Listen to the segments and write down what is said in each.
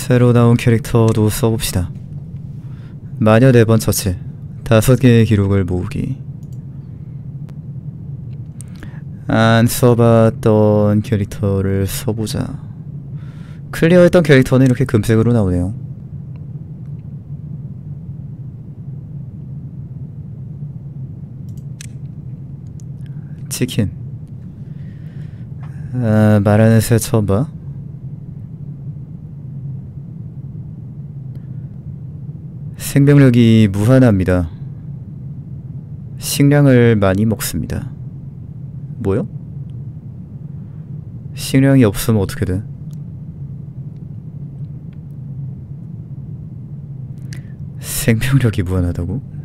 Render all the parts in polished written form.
새로 나온 캐릭터도 써봅시다. 마녀 4번 처치, 5개의 기록을 모으기. 안 써봤던 캐릭터를 써보자. 클리어했던 캐릭터는 이렇게 금색으로 나오네요. 치킨. 말하는 새 처음 봐. 생명력이 무한합니다. 식량을 많이 먹습니다. 뭐요? 식량이 없으면 어떻게 돼? 생명력이 무한하다고?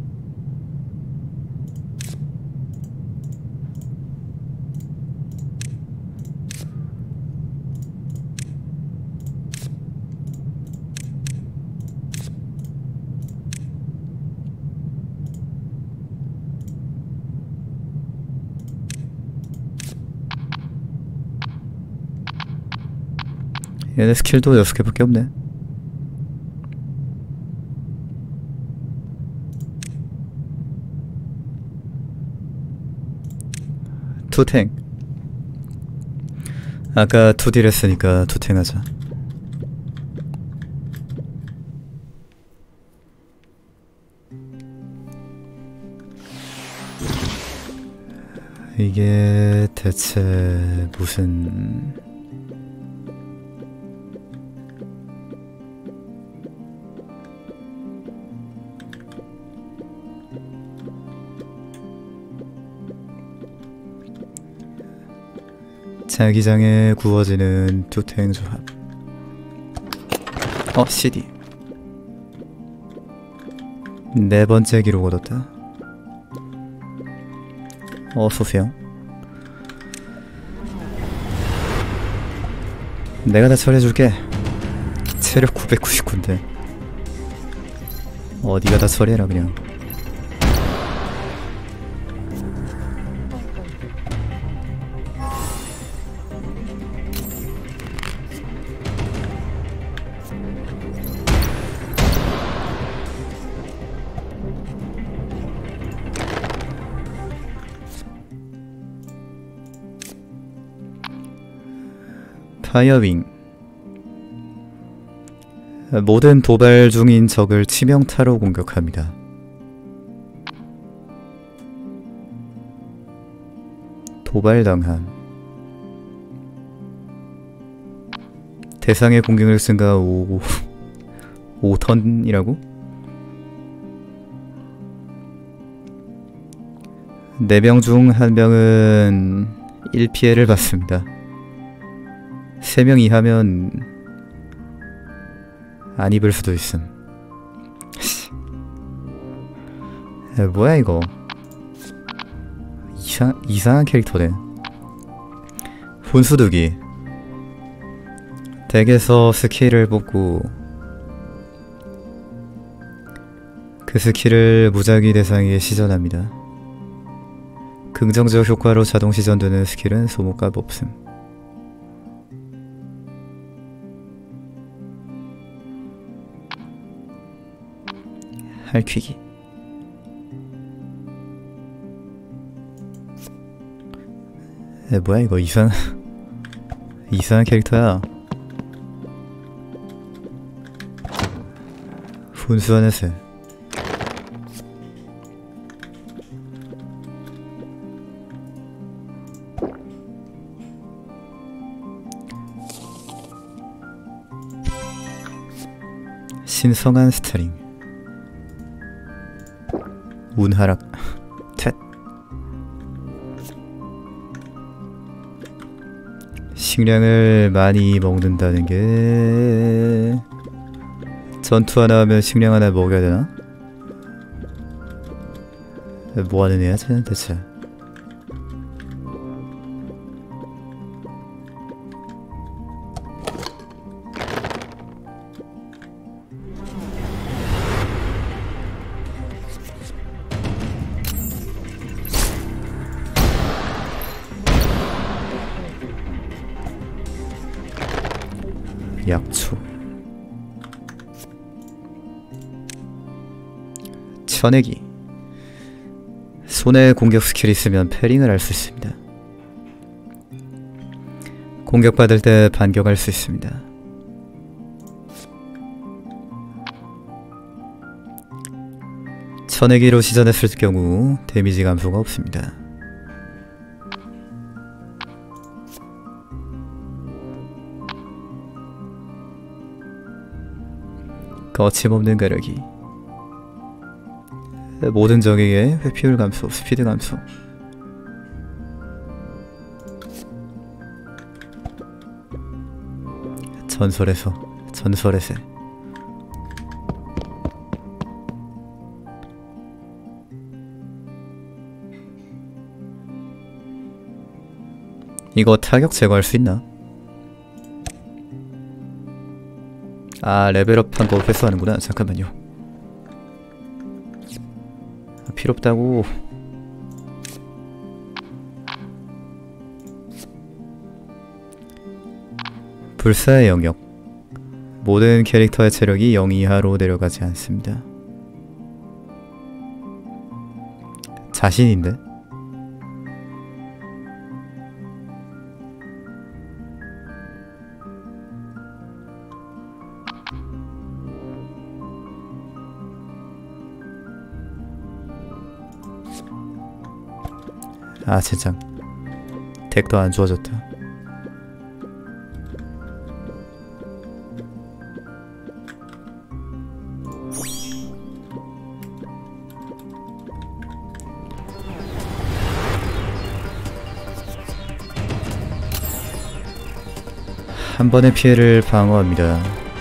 얘네 스킬도 6개밖에 없네. 투탱. 아까 투딜 했으니까 투탱 하자. 이게 대체 무슨... 자기장에 구워지는 투탱 조합. CD 4번째 기록 얻었다. 어서오세요. 내가 다 처리해줄게. 체력 999인데 네가 다 처리해라 그냥. 파이어윙. 모든 도발 중인 적을 치명타로 공격합니다. 도발당함. 대상의 공격을 쓴가 5턴이라고? 4명 중 1명은 1피해를 받습니다. 3명 이하면 안 입을 수도 있음. 뭐야 이거. 이상한 캐릭터네. 분수두기. 덱에서 스킬을 뽑고 그 스킬을 무작위 대상에 시전합니다. 긍정적 효과로 자동 시전되는 스킬은 소모값 없음. 할퀴기. 뭐야 이거. 이상한 캐릭터야. 분수하는 새. 신성한 스타링. 운하락. 텟. 식량을 많이 먹는다는 게 전투 하나 하면 식량 하나 먹여야 되나? 뭐 하는 애야 쟤는 대체? 약초. 쳐내기. 손에 공격 스킬이 있으면 패링을 할 수 있습니다. 공격받을 때 반격할 수 있습니다. 쳐내기로 시전했을 경우 데미지 감소가 없습니다. 거침없는 가르기. 모든 적에게 회피율 감소, 스피드 감소. 전설의 새. 이거 타격 제거할 수 있나? 아, 레벨업한 거 회수하는구나. 잠깐만요. 필요 없다고. 불사의 영역. 모든 캐릭터의 체력이 0 이하로 내려가지 않습니다. 자신인데? 아, 젠장. 덱도 안 좋아졌다. 한 번의 피해를 방어합니다.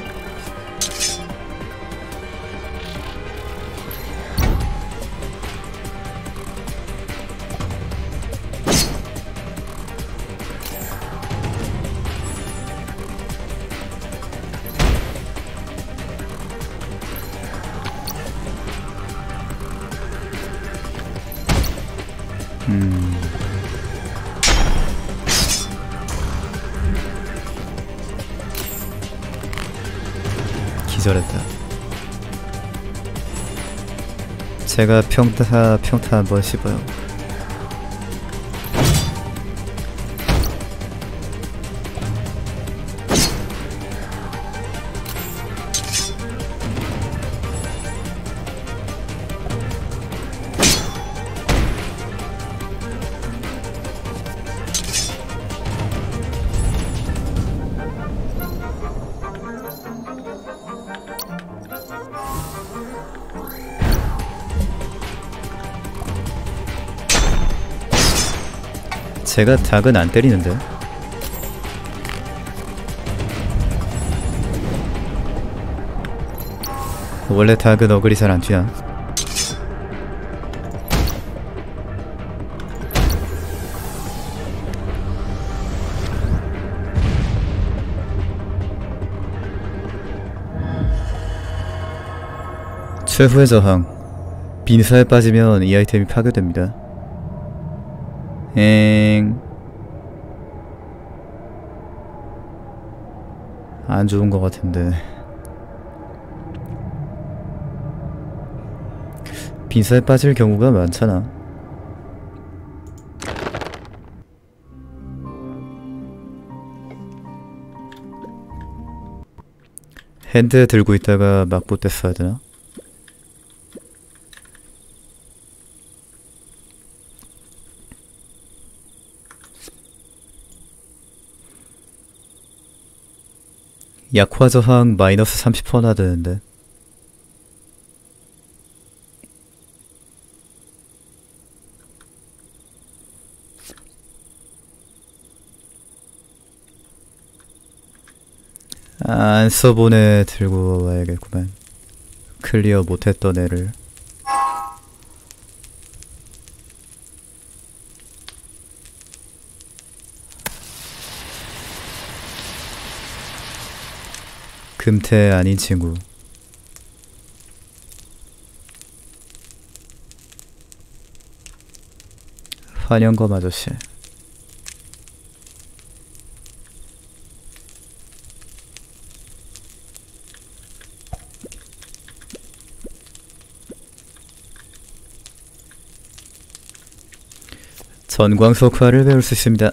기절했다. 제가 평타 한번 씹어요. 제가 닭은 안 때리는데. 원래 닭은 어글이 잘 안 튀나? 최후의 저항. 빈사에 빠지면 이 아이템이 파괴됩니다. 안 좋은 것 같은데. 빈사에 빠질 경우가 많잖아. 핸드에 들고 있다가 막봇대 써야 되나? 약화 저항 마이너스 30%나 되는데. 안 써본 애 들고 와야겠구만. 클리어 못했던 애를. 금태 아닌 친구. 환영검 아저씨. 전광석화를 배울 수 있습니다.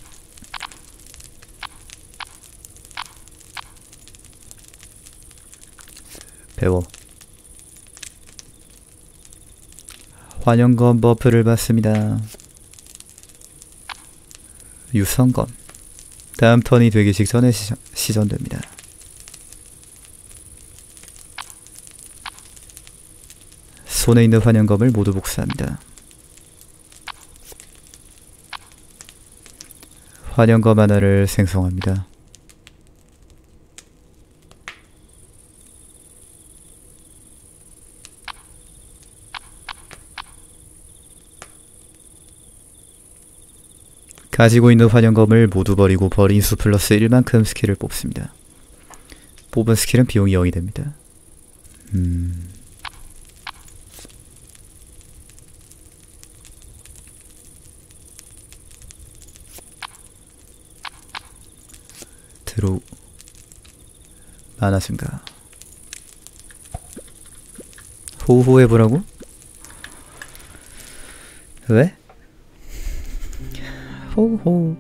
배워. 환영검 버프를 받습니다. 유성검. 다음 턴이 되기 직전에 시전됩니다. 손에 있는 환영검을 모두 복사합니다. 환영검 하나를 생성합니다. 가지고 있는 환영검을 모두 버리고 버린 수 플러스 1만큼 스킬을 뽑습니다. 뽑은 스킬은 비용이 0이 됩니다. 드로우 만화증가. 호호해보라고? 왜? 호호.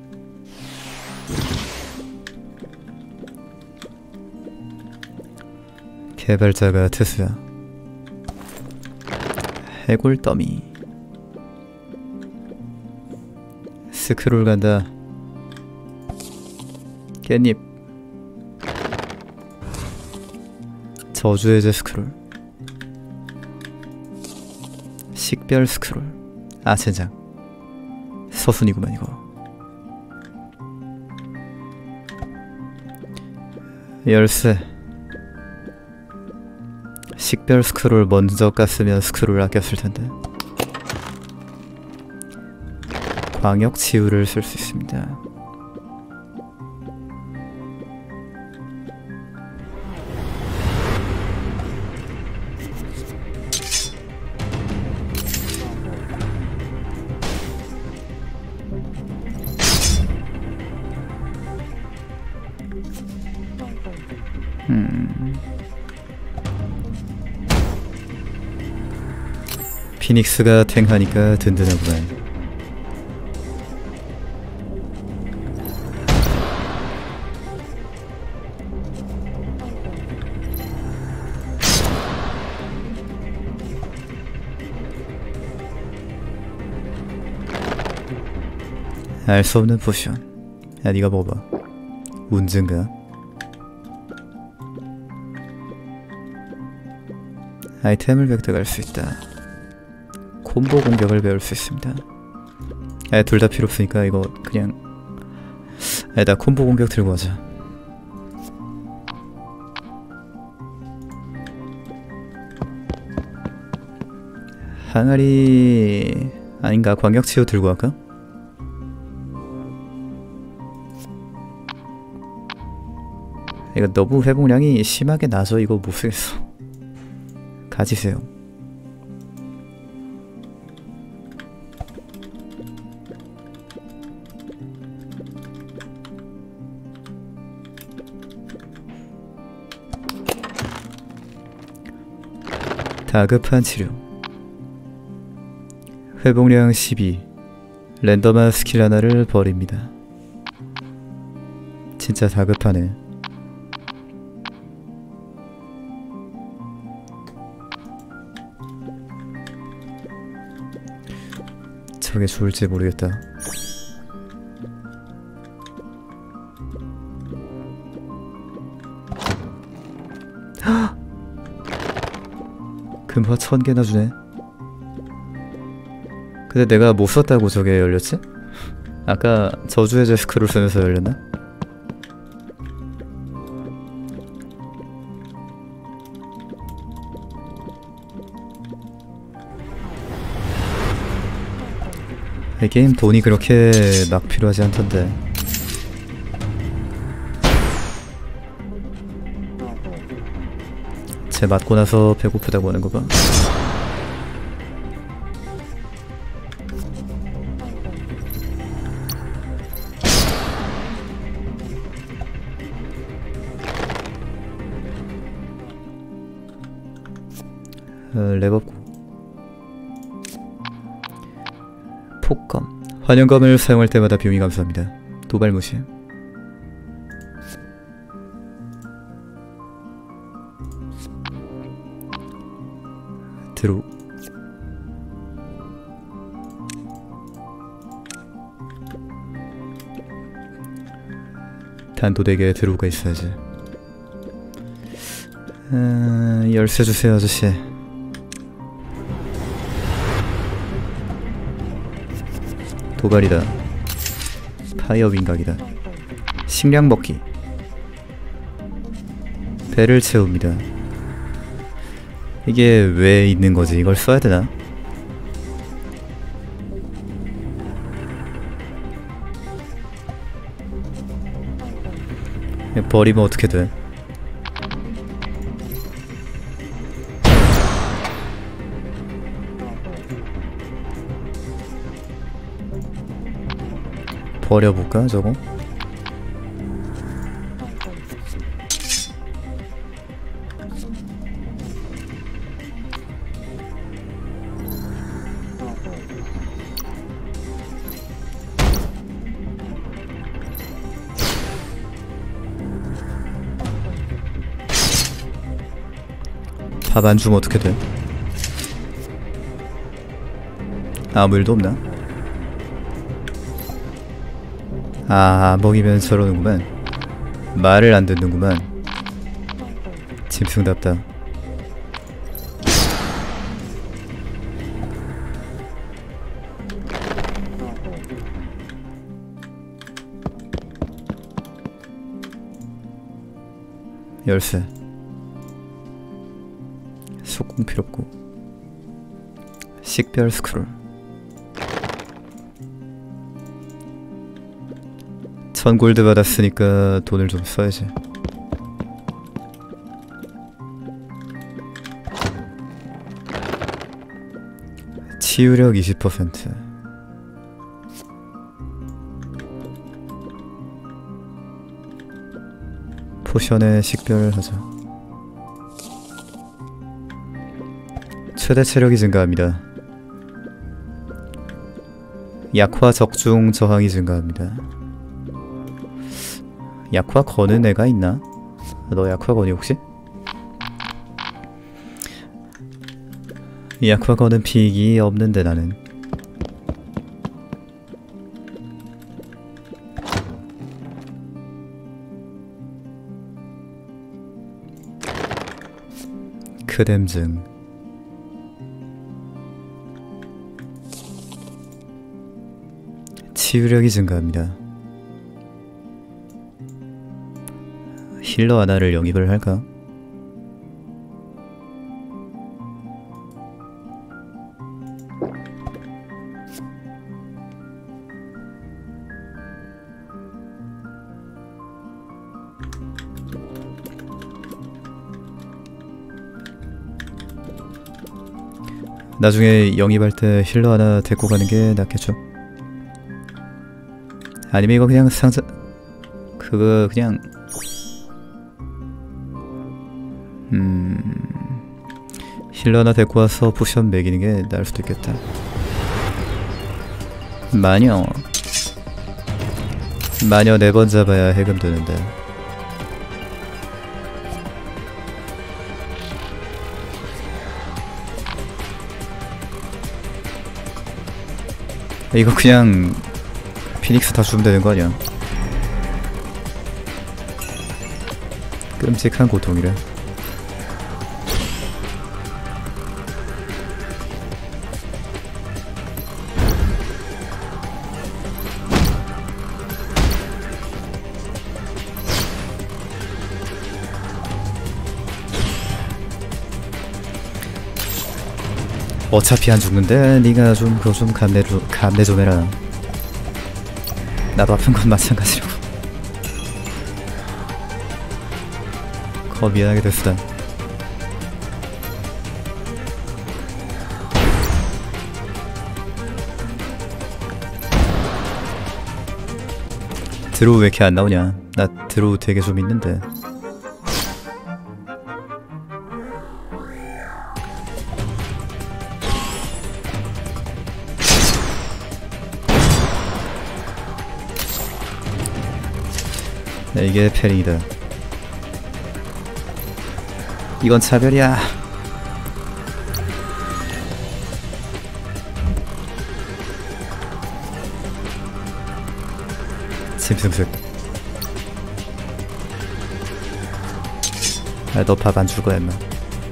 개발자가 특수야. 해골 더미. 스크롤 간다. 깻잎. 저주의 제 스크롤. 식별 스크롤. 아 젠장. 서순이구만 이거. 열쇠. 식별 스크롤 먼저 깠으면 스크롤 아꼈을 텐데. 광역 치유를 쓸 수 있습니다. 피닉스가 탱하니까 든든하구만. 알 수 없는 포션. 야 니가 먹어봐. 운증가. 아이템을 획득할 수 있다. 콤보 공격을 배울 수 있습니다. 둘 다 필요 없으니까 이거 그냥 나 콤보 공격 들고 가자. 항아리 아닌가? 광역치유 들고 갈까? 이거 너무 회복량이 심하게 나서 이거 못쓰겠어. 가지세요. 다급한 치료. 회복량 12. 랜덤한 스킬 하나를 버립니다. 진짜 다급하네. 저게 좋을지 모르겠다. 금화 1000개나 주네. 근데 내가 못 썼다고 저게 열렸지? 아까 저주의 제스크를 쓰면서 열렸나? 이 게임 돈이 그렇게 막 필요하지 않던데. 쟤 맞고 나서 배고프다고 하는 거 봐. 랩업고. 폭검. 환영감을 사용할 때마다 비용이 감소합니다. 도발 무시. 드로우. 단도대게 드로우가 있어야지. 열쇠 주세요, 아저씨. 도발이다. 파이어 윙각이다. 식량 먹기. 배를 채웁니다. 이게 왜 있는 거지? 이걸 써야 되나? 버리면 어떻게 돼? 버려볼까 저거? 밥 안 주면 어떻게 돼? 아무 일도 없나? 아, 먹이면 저러는구만. 말을 안 듣는구만. 짐승답다. 열쇠. 속공 필요 없고. 식별 스크롤. 1000골드 받았으니까 돈을 좀 써야지. 치유력 20%. 포션에 식별하자. 최대 체력이 증가합니다. 약화 적중 저항이 증가합니다. 약화 거는 애가 있나? 너 약화 거니 혹시? 약화 거는 픽이 없는데 나는. 크뎀증. 치유력이 증가합니다. 힐러 하나를 영입을 할까? 나중에 영입할 때 힐러 하나 데리고 가는 게 낫겠죠? 아니면 이거 그냥 상자... 그거 그냥... 힐러 하나 데리고 와서 포션 매기는 게 나을 수도 있겠다. 마녀 4번 잡아야 해금 되는데. 이거 그냥 피닉스 다 주면 되는 거 아니야? 끔찍한 고통이래. 어차피 안 죽는데 니가 좀 그거 좀 감내 좀 해라. 나도 아픈 건 마찬가지라고. 미안하게 됐으다. 드로우 왜 이렇게 안 나오냐? 나 드로우 되게 좀 있는데. 네, 이게 패링이다. 이건 차별이야. 짐승승. 아, 너 밥 안 줄 거야, 임마.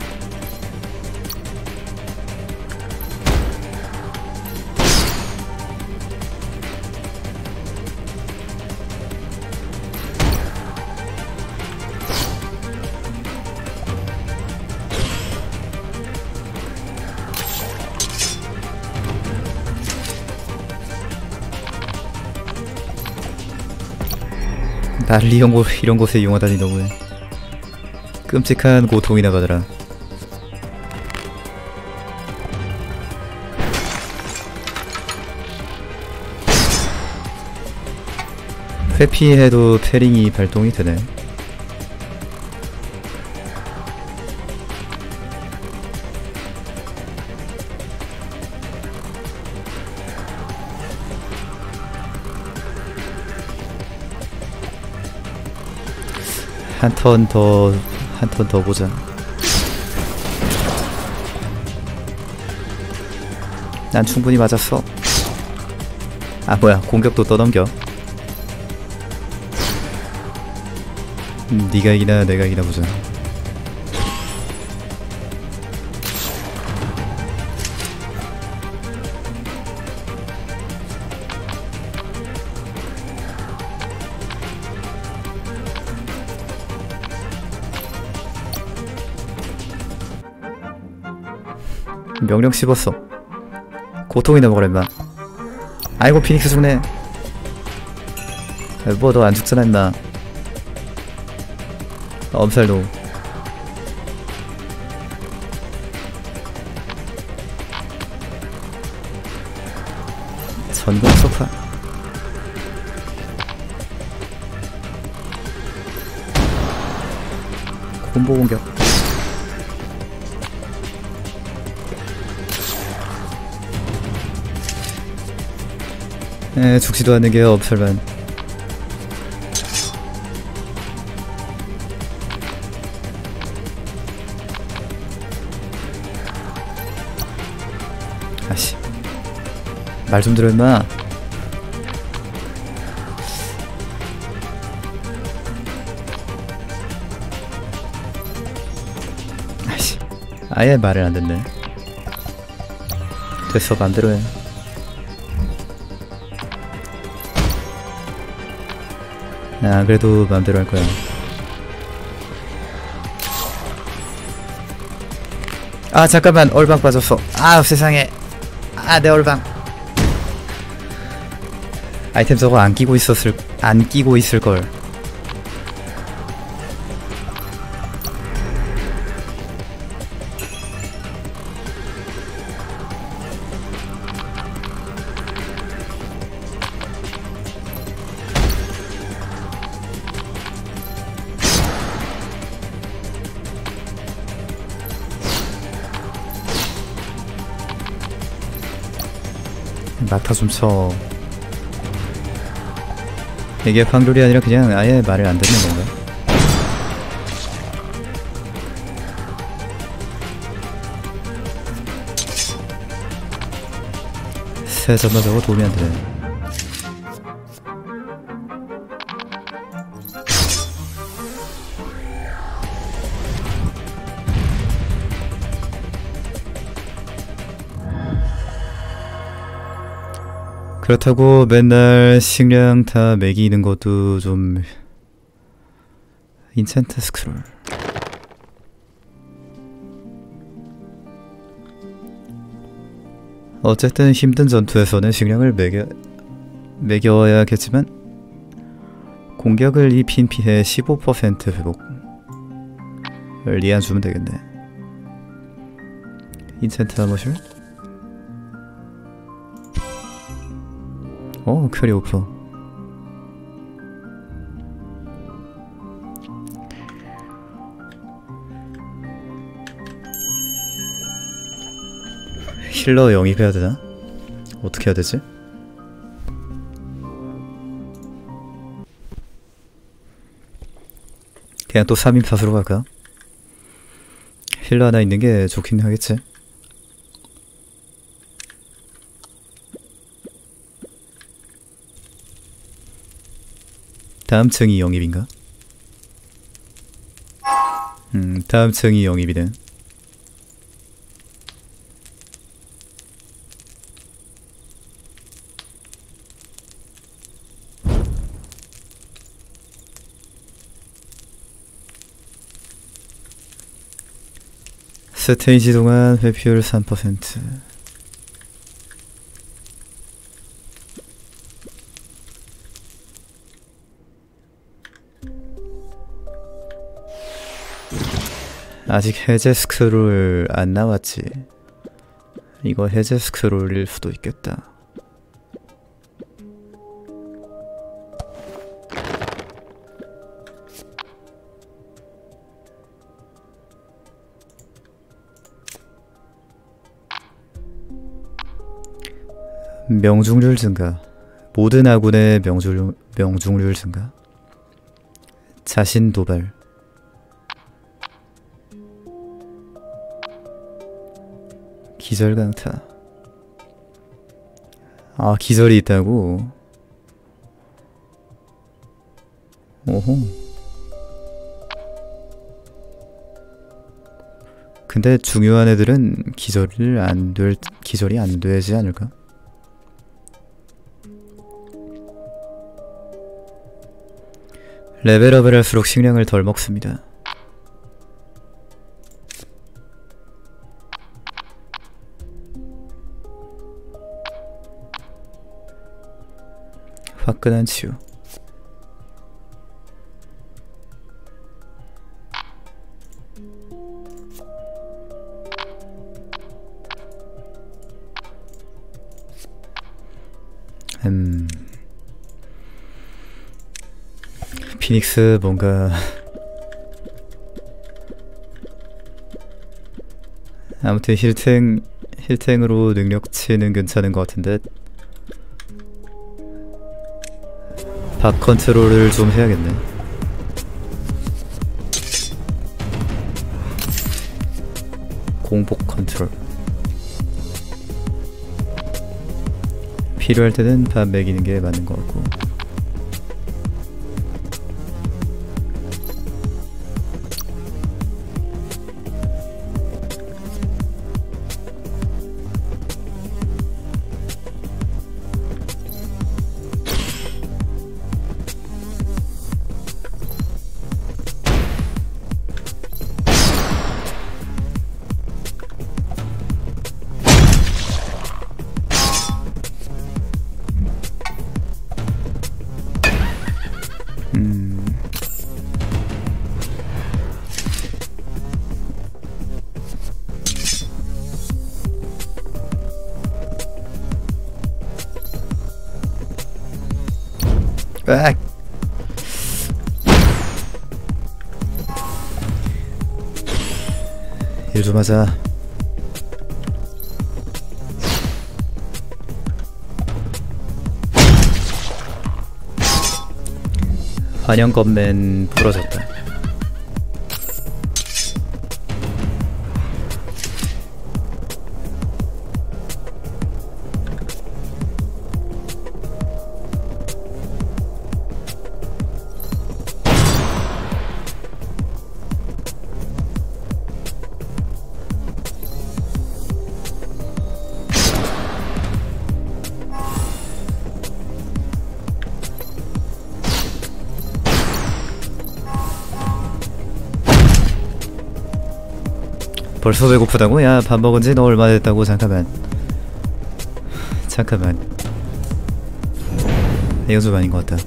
나를 이런 곳에 이용하다니 너무해. 끔찍한 고통이나 받아라. 회피해도 패링이 발동이 되네. 한 턴 더 보자. 난 충분히 맞았어. 아 뭐야, 공격도 떠넘겨. 네가 이기나 내가 이기나 보자. 명령 씹었어. 고통이나 먹으라 임마. 아이고 피닉스 죽네. 뭐 너 안 죽잖아 임마. 엄살도. 전공 소파. 콤보 공격. 죽지도 않는 게 엄살만. 아씨, 말 좀 들어 임마. 아씨, 아예 말을 안 듣네. 됐어, 맘대로 해. 아, 그래도 맘대로 할 거야. 아 잠깐만, 얼방 빠졌어. 아 세상에. 아 내 얼방. 아이템 저거 안 끼고 있을걸. 맡아 좀 쳐. 이게 확률이 아니라 그냥 아예 말을 안 듣는 건가? 세점만 저거 도움이 안 되네. 그렇다고 맨날 식량 다 먹이는 것도 좀. 인챈트 스크롤. 어쨌든 힘든 전투에서는 식량을 먹여야겠지만 공격을 2핀 피해 15% 회복을 이안 주면 되겠네. 인챈트 아머실? 퀘리 오프. 힐러 영입해야 되나? 어떻게 해야 되지? 그냥 또 3인 팟으로 갈까? 힐러 하나 있는 게 좋긴 하겠지. 다음 층이 영입인가? 다음 층이 영입이네. 스테이지 동안 회피율 3%. 아직 해제 스크롤 안 나왔지. 이거 해제 스크롤일 수도 있겠다. 명중률 증가. 모든 아군의 명중률 증가. 자신 도발. 기절 강타. 아, 기절이 있다고? 오호. 근데 중요한 애들은 기절이 안 되지 않을까? 레벨업을 할수록 식량을 덜 먹습니다. 화끈한 치유. 피닉스 뭔가 아무튼 힐탱으로 능력치는 괜찮은 것 같은데 밥 컨트롤을 좀 해야겠네. 공복 컨트롤. 필요할 때는 밥 먹이는 게 맞는 것 같고. 악! 일 좀 하자. 환영 건맨 부러졌다. 벌써 배고프다고? 야, 밥 먹은지 너 얼마 됐다고? 잠깐만. 이거 좀 아닌 것 같다.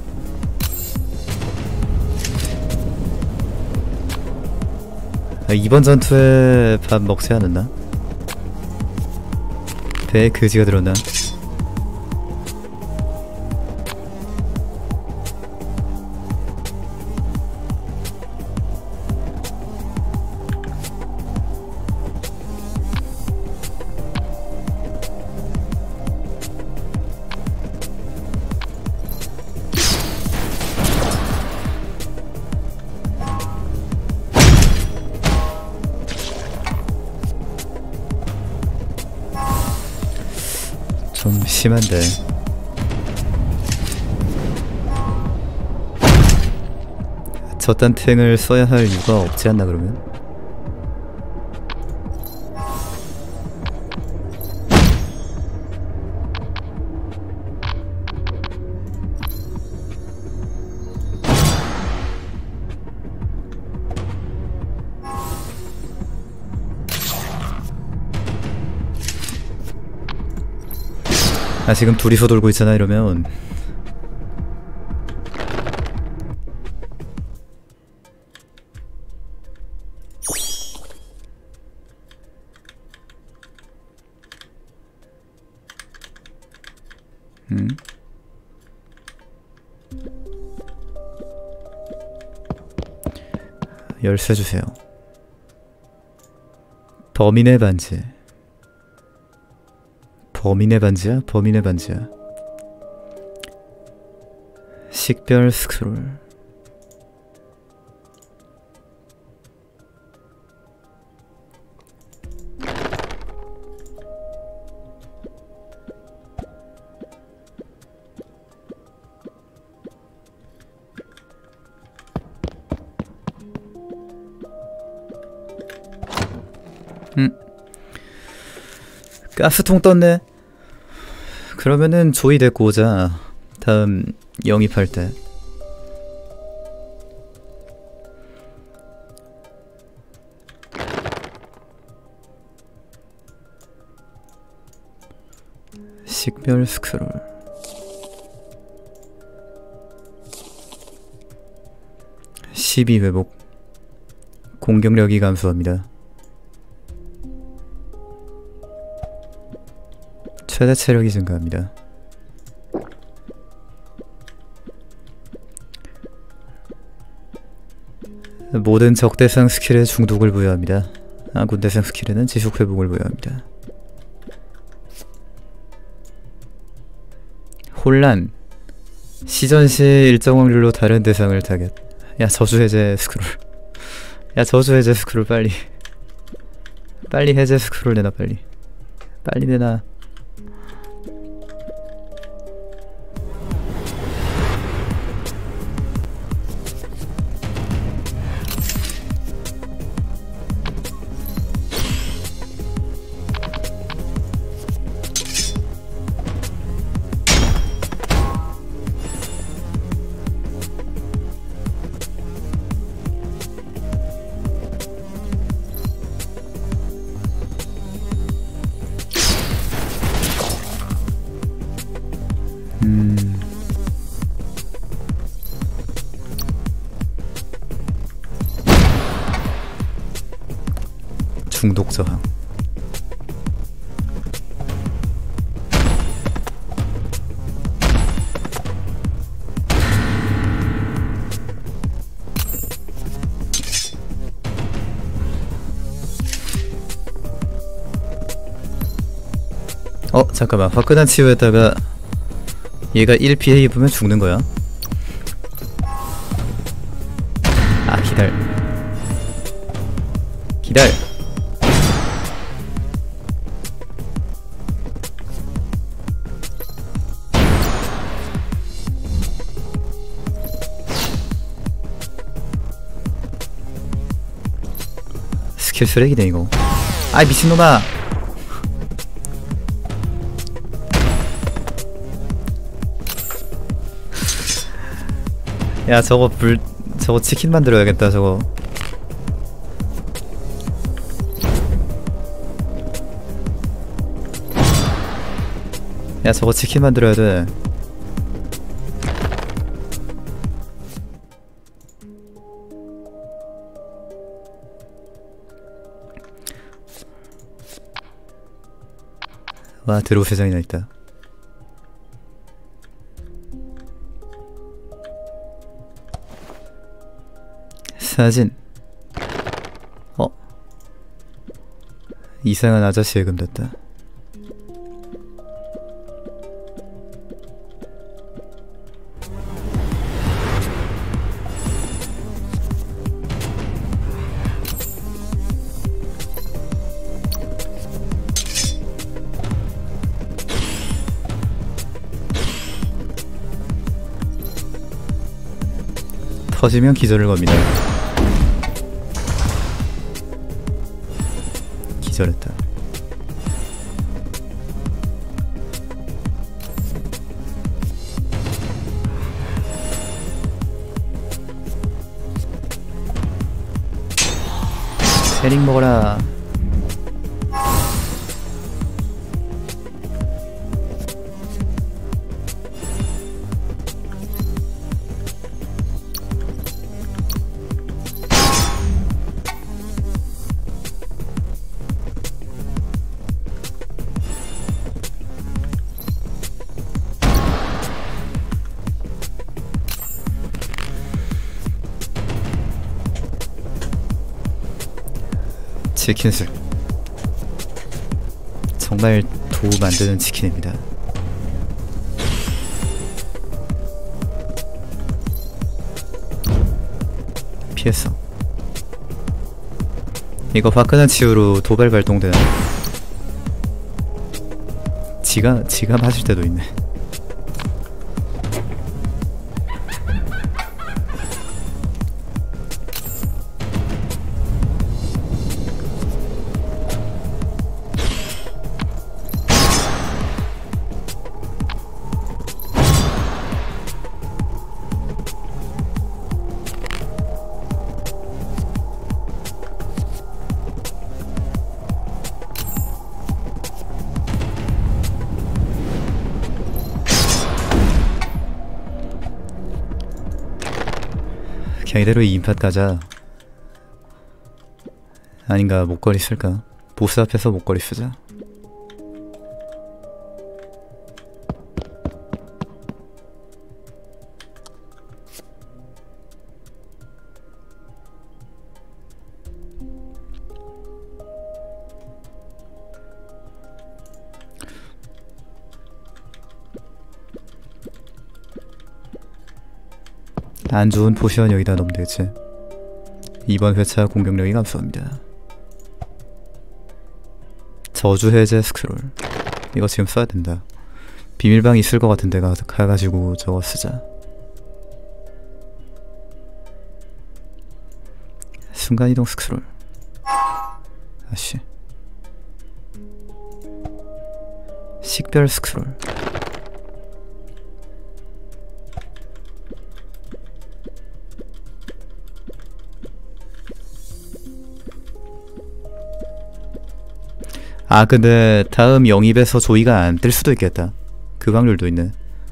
이번 전투에 밥 먹지 않았나? 배에 그지가 들었나? 심한데. 저딴 탱을 써야 할 이유가 없지 않나 그러면? 아 지금 둘이서 돌고 있잖아 이러면. 열쇠 주세요. 범인의 반지. 범인의 반지야? 범인의 반지야. 식별 스크롤. 가스통 떴네. 그러면은 조이 데리고 오자. 다음 영입할 때. 식별 스크롤. (12) 회복. 공격력이 감소합니다. 최대 체력이 증가합니다. 모든 적 대상 스킬에 중독을 부여합니다. 아군 대상 스킬에는 지속 회복을 부여합니다. 혼란. 시전 시 일정 확률로 다른 대상을 타겟. 야 저주 해제 스크롤. 야 저주 해제 스크롤 빨리. 빨리 해제 스크롤 내놔 빨리. 빨리 내놔. 중독 저항. 잠깐만. 화끈한 치유에다가 얘가 1 피해 입으면 죽는 거야? 아 기다려. 기다려. 스킬 쓰레기네 이거. 아이 미친놈아. 야 저거 저거 치킨 만들어야겠다 저거. 야 저거 치킨 만들어야 돼. 와 드로우 3장이나 있다. 사진. 이상한 아저씨 예금됐다. 터지면 기절을 겁니다. 기절했다. 패링 먹어라. 치킨술 정말 도우 만드는 치킨입니다. 피했어. 이거 화끈한 치유로 도발 발동되나? 지가 맞을 때도 있네. 그냥 이대로 2인팟 가자. 아닌가, 목걸이 쓸까? 보스 앞에서 목걸이 쓰자. 안 좋은 포션 여기다 넣으면 되지. 이번 회차 공격력이 감소합니다. 저주 해제 스크롤. 이거 지금 써야 된다. 비밀방 있을 것 같은데 가가지고 저거 쓰자. 순간이동 스크롤. 아씨. 식별 스크롤. 아 근데 다음 영입에서 조이가 안 뜰 수도 있겠다. 그 확률도 있네.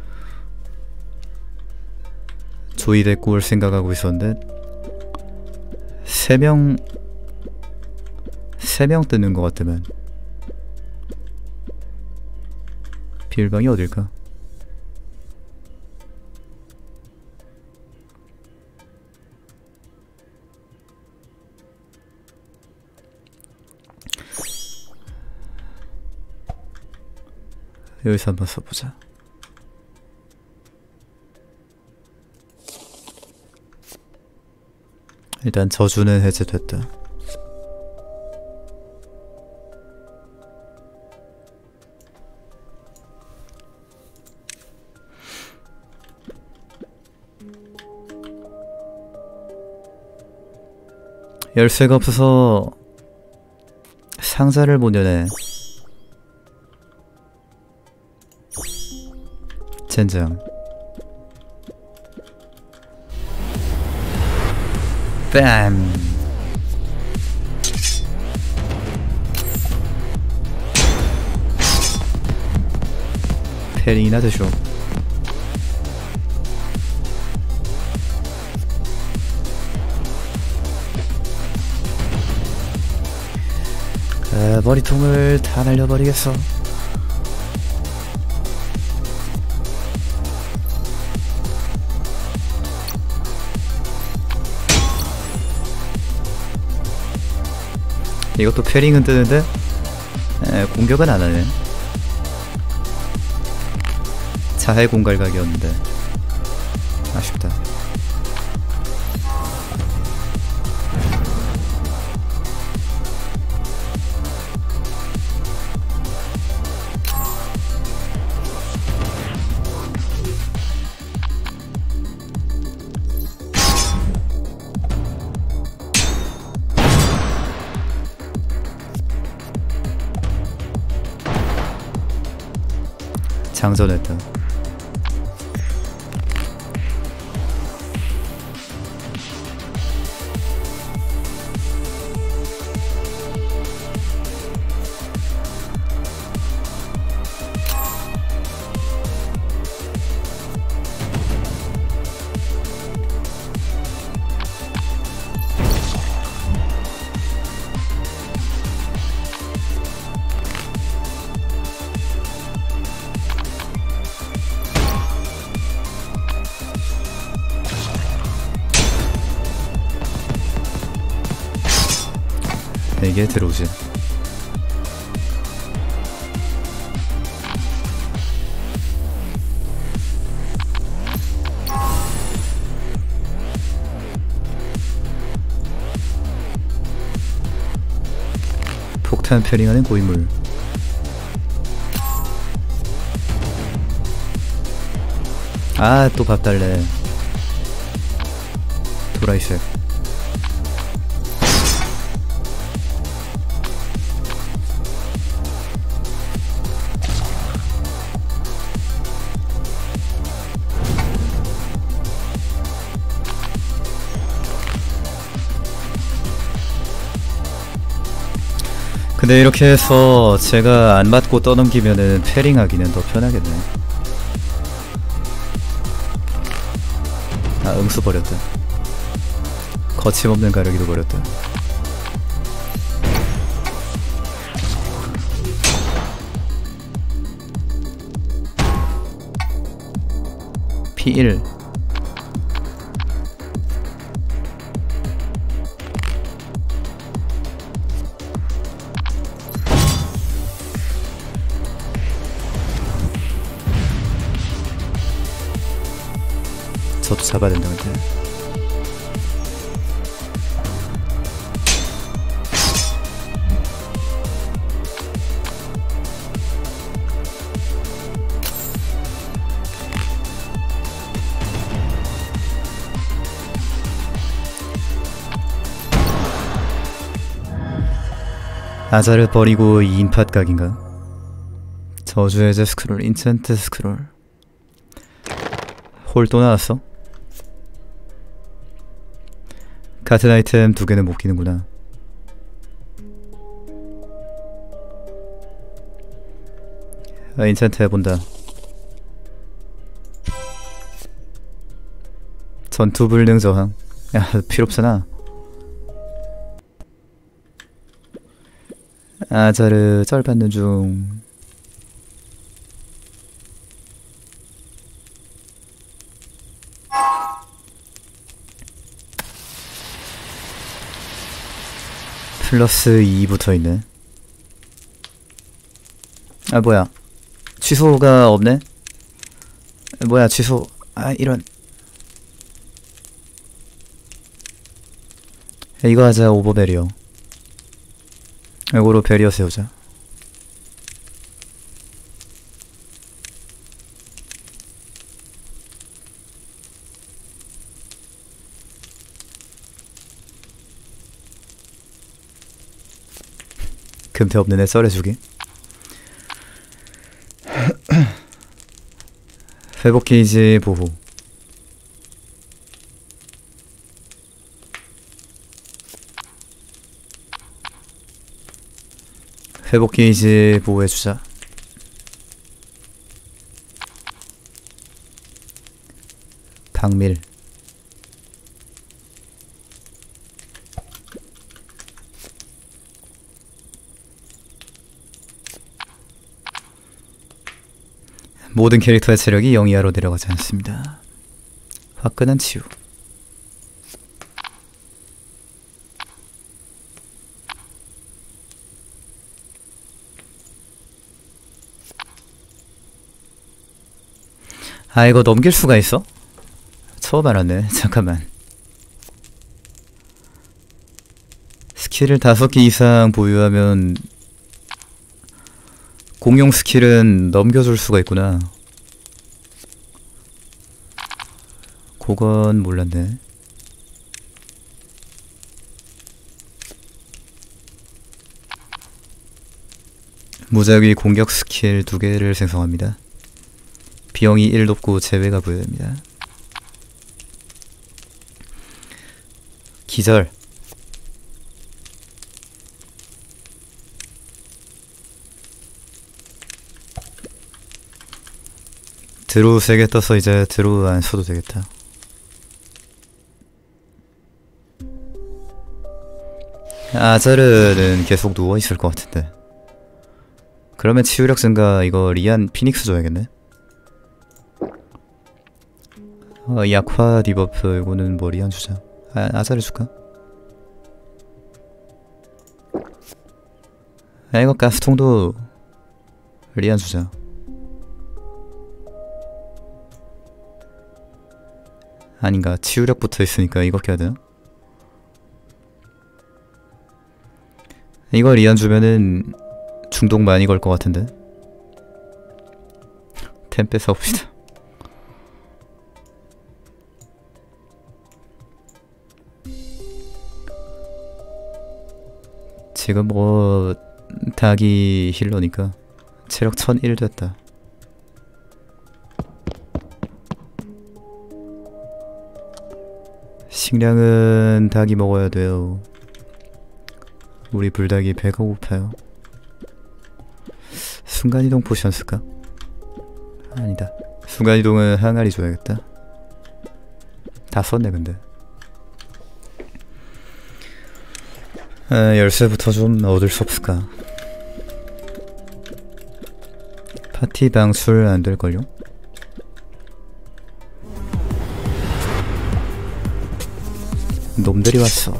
조이 데리고 올 생각하고 있었는데 3명 뜨는 것 같으면. 비밀방이 어딜까? 여기서 한번 써보자. 일단 저주는 해제됐다. 열쇠가 없어서 상자를 못 여네. 젠장. 뺨. 패링이나 되쇼. 머리통을 다 날려버리겠어. 이것도 패링은 뜨는데 공격은 안하네. 자해 공갈각이었는데 아쉽다. 장전했다. 이게 들어오지. 폭탄 패링하는 고인물. 아, 또 밥 달래. 도라이색. 근데 이렇게 해서 제가 안 맞고 떠넘기면은 패링하기는 더 편하겠네. 아, 응수 버렸다. 거침없는 가르기도 버렸다. P1. 저도 잡아야 된다. 근데 아자를 버리고 2인팟 각인가? 저주의 제 스크롤, 인챈트 스크롤. 홀 또 나왔어? 같은 아이템 두 개는 못 끼는구나. 아, 인챈트 해본다. 전투 불능 저항. 야, 필요 없잖아. 아자르 쩔 받는 중. 플러스 2 붙어있네. 아, 뭐야. 취소가 없네? 뭐야, 취소. 아, 이런. 이거 하자. 오버베리어. 이거로 베리어 세우자. 금태 없는 애 썰어주기. 회복 게이지 보호. 회복 게이지 보호해주자. 박밀. 모든 캐릭터의 체력이 0 이하로 내려가지 않습니다. 화끈한 치유. 아, 이거 넘길 수가 있어? 처음 알았네. 잠깐만. 스킬을 5개 이상 보유하면 공용 스킬은 넘겨줄 수가 있구나. 그건 몰랐네. 무작위 공격 스킬 2개를 생성합니다. 비용이 1 높고 제외가 부여됩니다. 기절. 드로우 3개 떠서 이제 드로우 안 써도 되겠다. 아자르는 계속 누워있을 것 같은데. 그러면 치유력 증가 이거 리안 피닉스 줘야겠네. 약화 디버프 이거는 뭐 리안 주자. 아자르 줄까? 이거 가스통도 리안 주자. 아닌가? 치유력 붙어있으니까 이거 껴야 되나? 이거 리안 주면은 중독 많이 걸 것 같은데. 템 뺏어봅시다. 지금 뭐 닭이 힐러니까 체력 1001 됐다. 식량은 닭이 먹어야 돼요. 우리 불닭이 배가 고파요. 순간이동 포션 쓸까? 아니다. 순간이동은 항아리 줘야겠다. 다 썼네 근데. 열쇠부터 좀 얻을 수 없을까? 파티 방출 안 될걸요? 놈들이 왔어.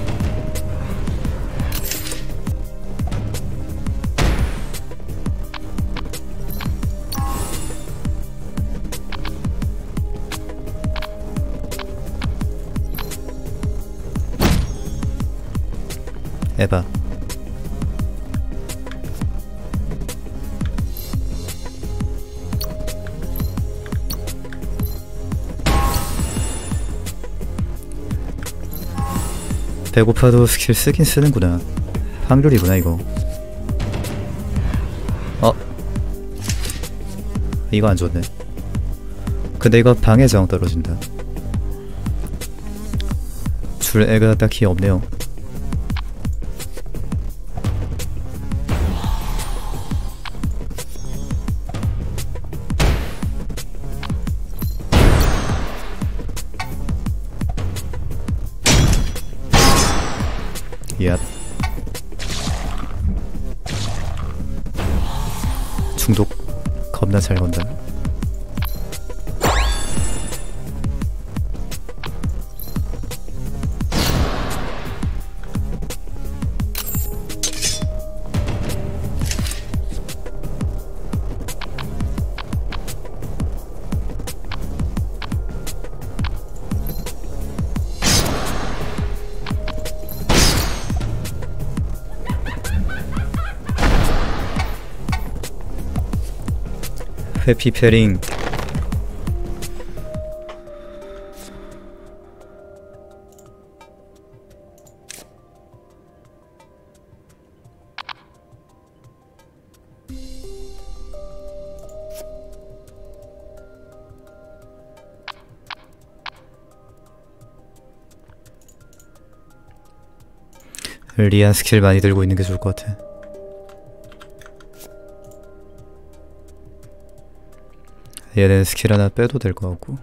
에바. 배고파도 스킬 쓰긴 쓰는구나. 확률이구나 이거. 이거 안 좋네. 근데 이거 방해 저항 떨어진다. 줄 애가 딱히 없네요. 얍. 중독 겁나 잘 건다. 회피 패링. 리안 스킬 많이 들고 있는 게 좋을 것 같아. 얘는 스킬 하나 빼도 될 것 같고.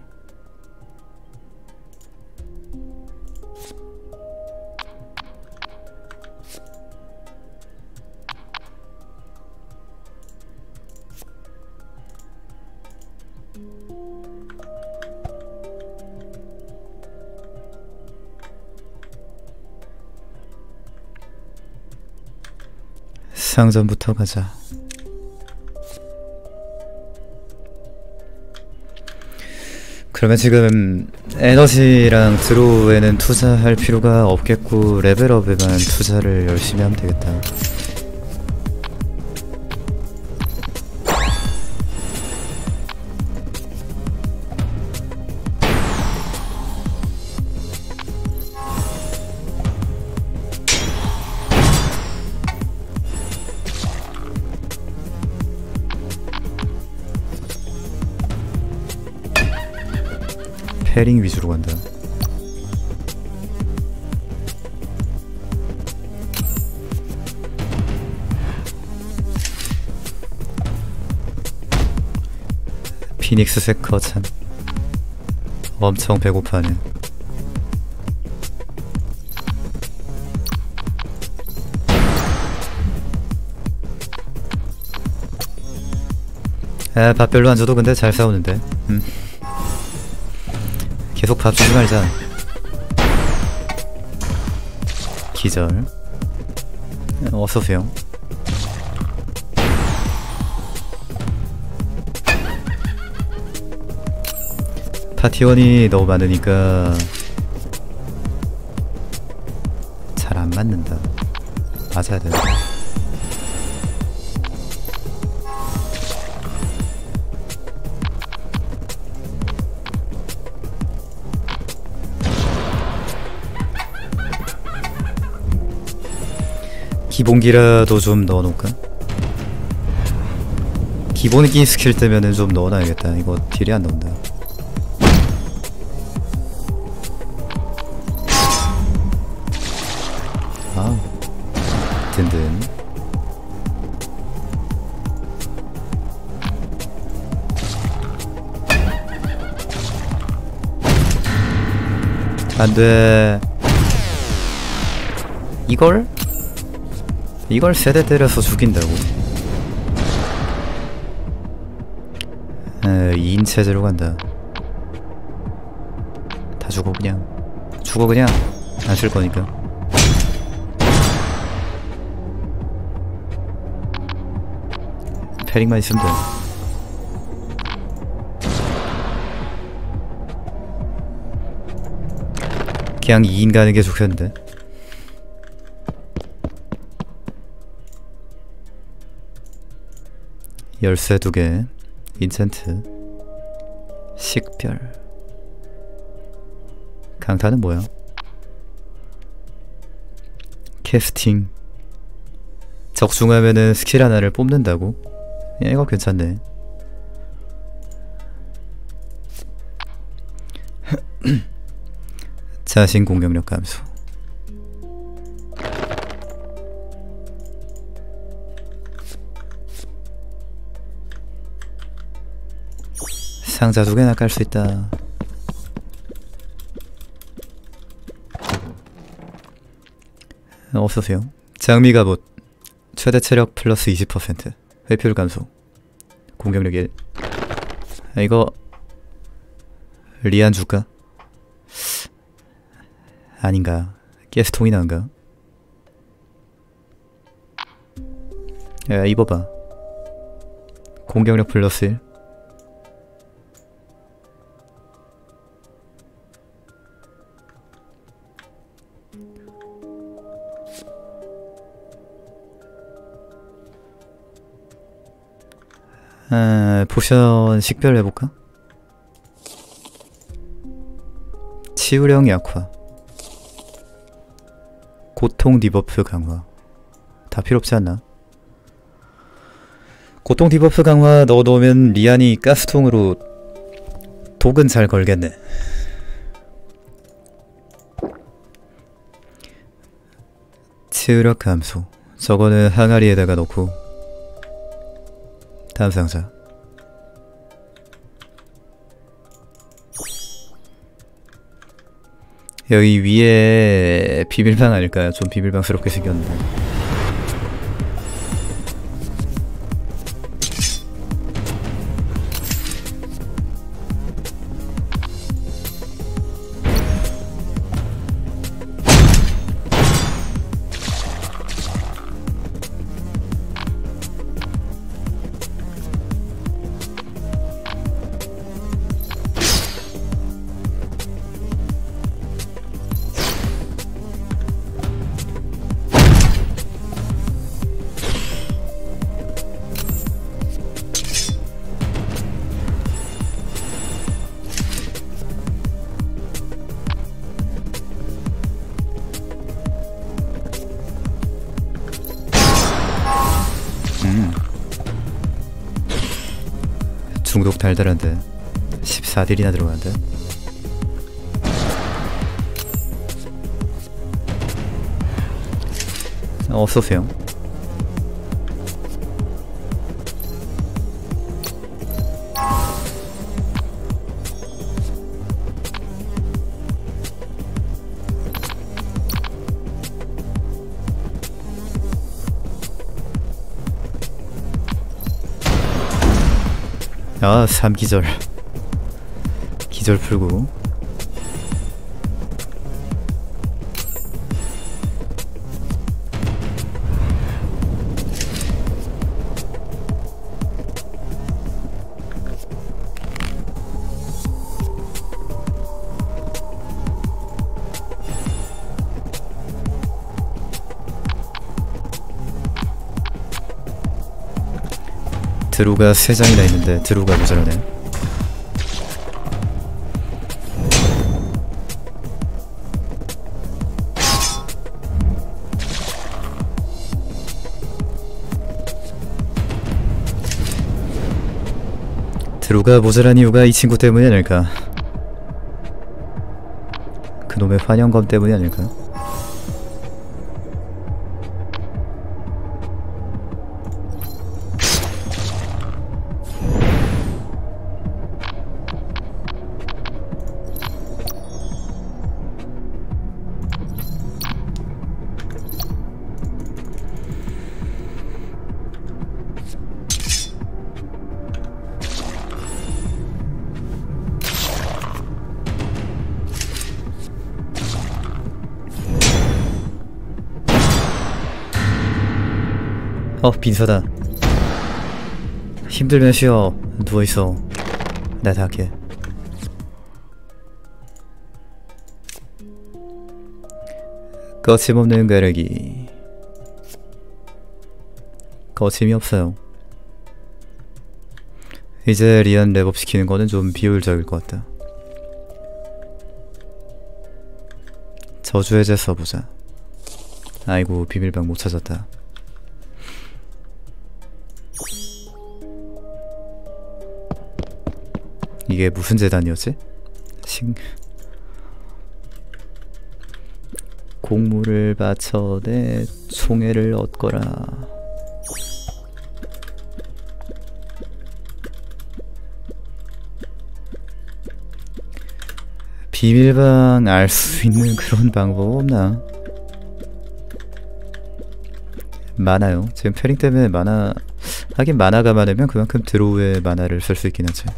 상점부터 가자. 그러면 지금 에너지랑 드로우에는 투자할 필요가 없겠고 레벨업에만 투자를 열심히 하면 되겠다. 패링 위주로 간다. 피닉스 세커 참 엄청 배고파네. 아, 밥 별로 안 줘도 근데 잘 싸우는데. 계속 밥 주지 말자. 기절. 어서오세요. 파티원이 너무 많으니까 잘 안 맞는다. 맞아야 돼. 기본기라도 좀 넣어놓을까? 기본기 스킬 때면은 좀 넣어놔야겠다. 이거 딜이 안 나온다. 아, 든든. 안돼. 이걸 세대 때려서 죽인다고? 2인 체제로 간다. 다 죽어 그냥. 죽어 그냥. 안 쓸 거니까. 패링만 있으면 돼. 그냥 2인 가는 게 좋겠는데. 열쇠 2개, 인챈트, 식별. 강타는 뭐야? 캐스팅. 적중하면은 스킬 하나를 뽑는다고? 야, 이거 괜찮네. 자신 공격력 감소. 상자 2개나 깔 수 있다. 어서오세요. 장미 갑옷. 최대 체력 플러스 20%. 회피율 감소. 공격력 1. 이거 리안 줄까? 아닌가. 가스통이 나은가? 야, 입어봐. 공격력 플러스 1. 포션 식별 해볼까? 치유령 약화. 고통 디버프 강화. 다 필요없지 않나? 고통 디버프 강화 넣어놓으면 리안이 가스통으로 독은 잘 걸겠네. 치유력 감소. 저거는 항아리에다가 넣고. 다음 상자. 여기 위에 비밀방 아닐까요? 좀 비밀방스럽게 생겼는데. 중독 달달한데 14딜이나 들어가는데. 어서오세요. 아, 3기절. 기절 풀고. 드루가 3장이나 있는데 드루가 모자라네. 드루가 모자란 이유가 이 친구 때문이 아닐까. 그놈의 환영검 때문이 아닐까. 빈서다. 힘들면 쉬어. 누워있어. 내가 다 할게. 거침없는 가르기. 거침이 없어요. 이제 리안 랩업 시키는 거는 좀 비효율적일 것 같다. 저주해제 써보자. 아이고, 비밀방 못 찾았다. 이게 무슨 재단이었지? 공물을 바쳐 내 총애를 얻거라. 비밀방 알 수 있는 그런 방법 없나? 많아요. 지금 패링 때문에 만화, 하긴 만화가 많으면 그만큼 드로우의 만화를 쓸 수 있긴 하지.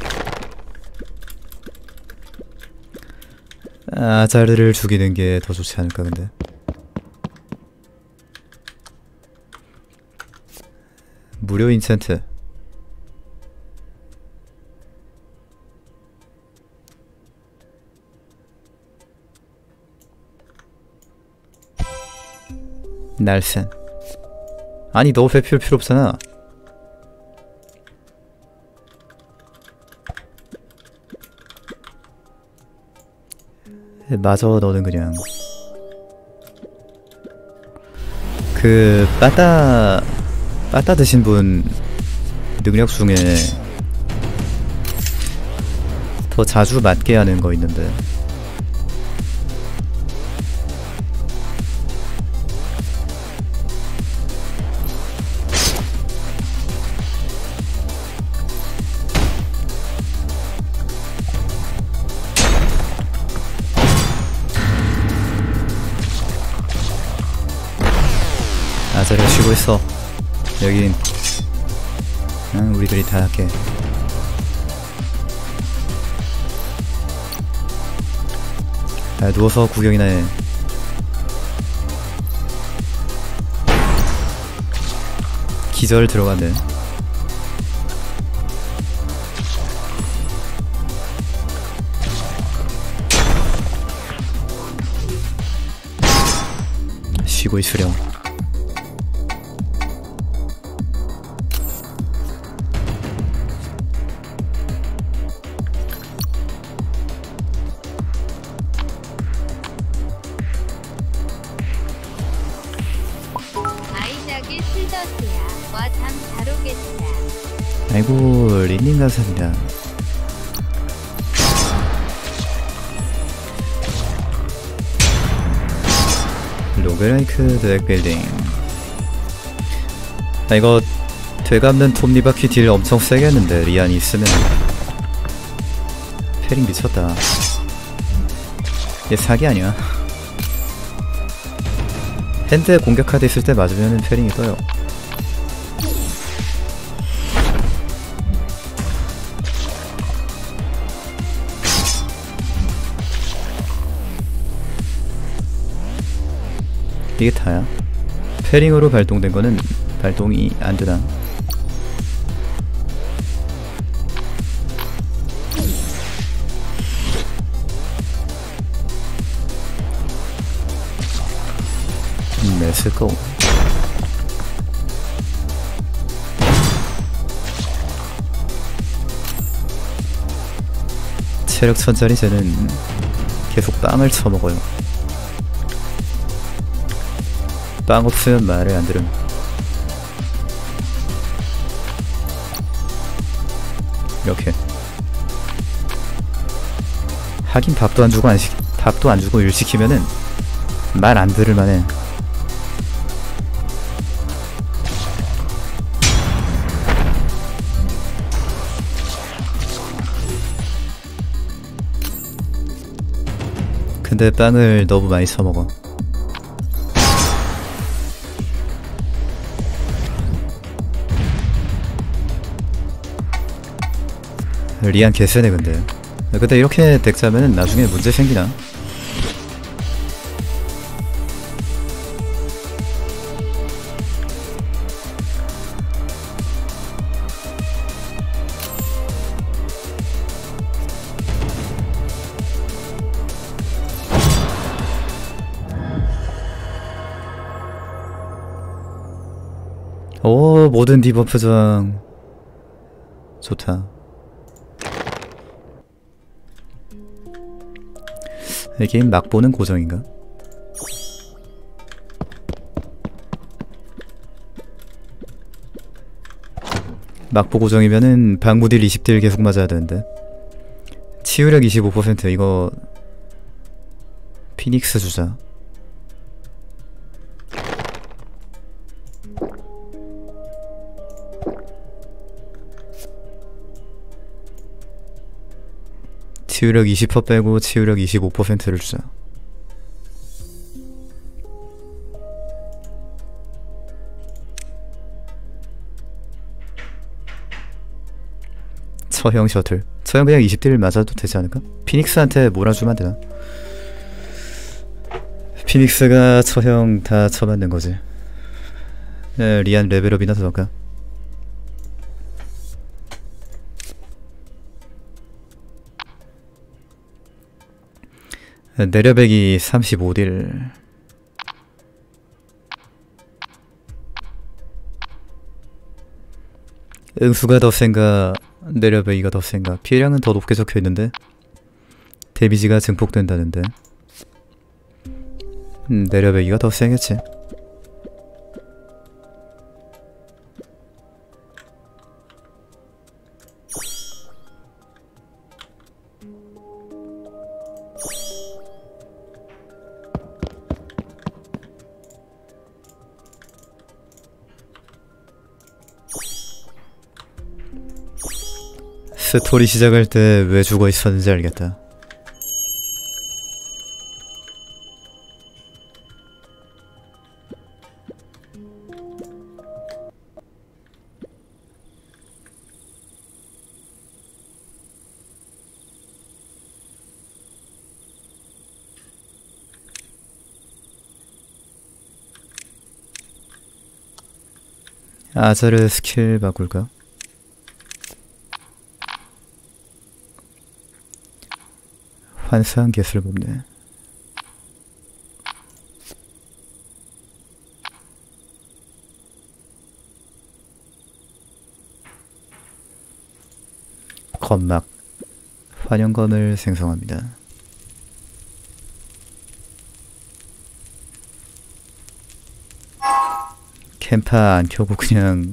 아자르를 죽이는 게 더 좋지 않을까 근데. 무료 인챈트. 날쌘. 아니 너 왜 필요 없잖아. 맞아. 너는 그냥 그 빠따 드신 분 능력 중에 더 자주 맞게 하는 거 있는데 아자를 쉬고 있어. 여긴 우리들이 다 할게. 누워서 구경이나 해. 기절 들어갔네. 쉬고 있으렴. 아이고 린님 감사합니다. 로그 브레이크 덱 빌딩. 아, 이거 되감는 톱니바퀴 딜 엄청 세겠는데 리안이 있으면. 패링 미쳤다. 얘 사기 아니야. 핸드에 공격 카드 있을 때 맞으면 패링이 떠요. 이게 다야. 패링으로 발동된 거는 발동이 안 되나? 렛츠고. 체력 1000짜리 쟤는 계속 빵을 쳐먹어요. 빵 없으면 말을 안 들음. 이렇게. 하긴 밥도 안 주고 일 시키면은 말 안 들을만해. 근데 빵을 너무 많이 쳐먹어. 리안 개쎄네 근데. 근데 이렇게 덱 짜면은 나중에 문제 생기나? 오, 모든 디버프 저항 좋다. 이 게임 막보는 고정인가? 막보 고정이면은 방무딜 20딜 계속 맞아야 되는데. 치유력 25% 이거 피닉스 주자. 치유력 20% 빼고 치유력 25%를 주자. 처형 셔틀. 처형 그냥 20딜 맞아도 되지 않을까? 피닉스한테 몰아주면 안 되나? 피닉스가 처형 다 쳐맞는 거지. 네, 리안 레벨업이나 더 할까? 내려배기 35딜. 응수가 더 센가 내려배기가 더 센가? 피해량은 더 높게 적혀있는데 데미지가 증폭된다는데 내려배기가 더 세겠지. 스토리 시작할 때 왜 죽어 있었는지 알겠다. 아자르 스킬 바꿀까? 환상 개수를 뽑네. 건막 환영검을 생성합니다. 캠파 안 켜고 그냥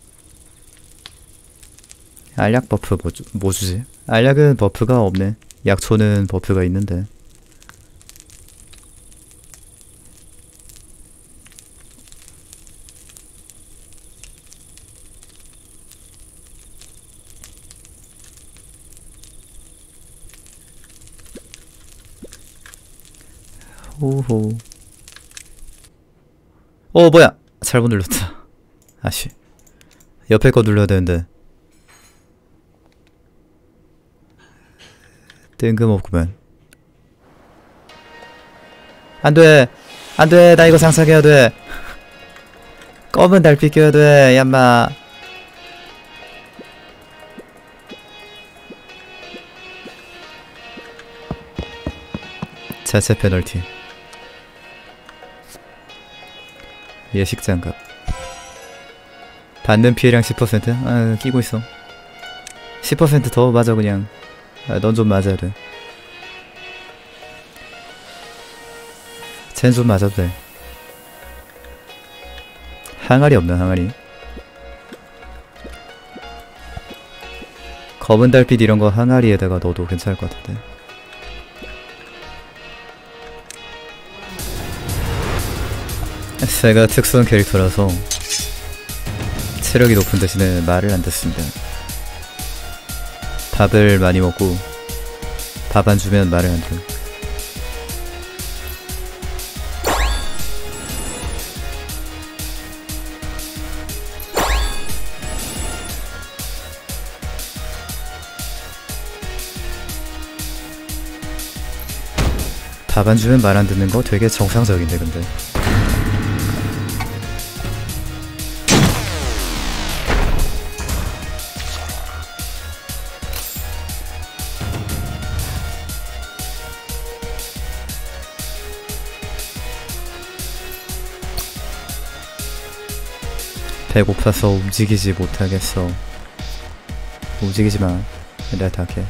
알약 버프 뭐 주지? 알약은 버프가 없네. 약초는 버프가 있는데. 호호. 뭐야! 잘못 눌렀다. 아씨. 옆에 거 눌러야 되는데. 뜬금없구만. 안돼! 안돼! 나 이거 장착해야 돼! 검은 달빛 껴야 돼! 얌마! 자체 페널티. 예식 장갑. 받는 피해량 10%? 아, 끼고 있어. 10% 더 맞아, 그냥. 아, 넌 좀 맞아야 돼. 쟨 좀 맞아도 돼. 항아리 없나, 항아리? 검은 달빛 이런 거 항아리에다가 넣어도 괜찮을 것 같은데. 제가 특수한 캐릭터라서 체력이 높은 대신에 말을 안 듣습니다. 밥을 많이 먹고 밥 안 주면 말을 안 돼. 밥 안 주면 말 안 듣는 거 되게 정상적인데 근데. 배고파서 움직이지 못하겠어. 움직이지 마. 내가 다 할게.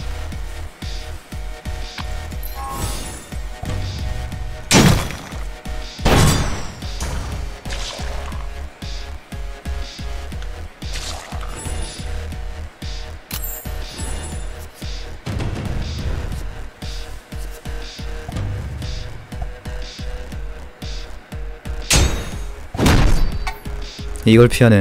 이걸 피하네.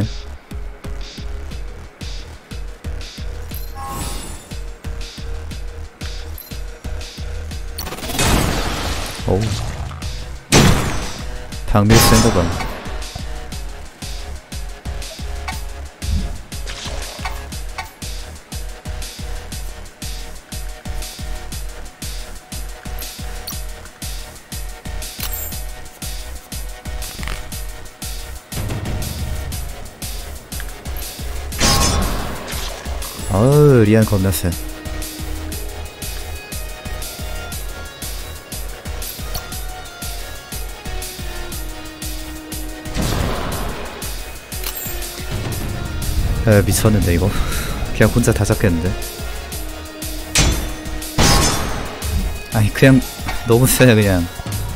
어우. 방밀 센거 봐. 어우, 리안 겁나 세. 미쳤는데 이거. 그냥 혼자 다 잡겠는데. 아니 그냥 너무 세. 그냥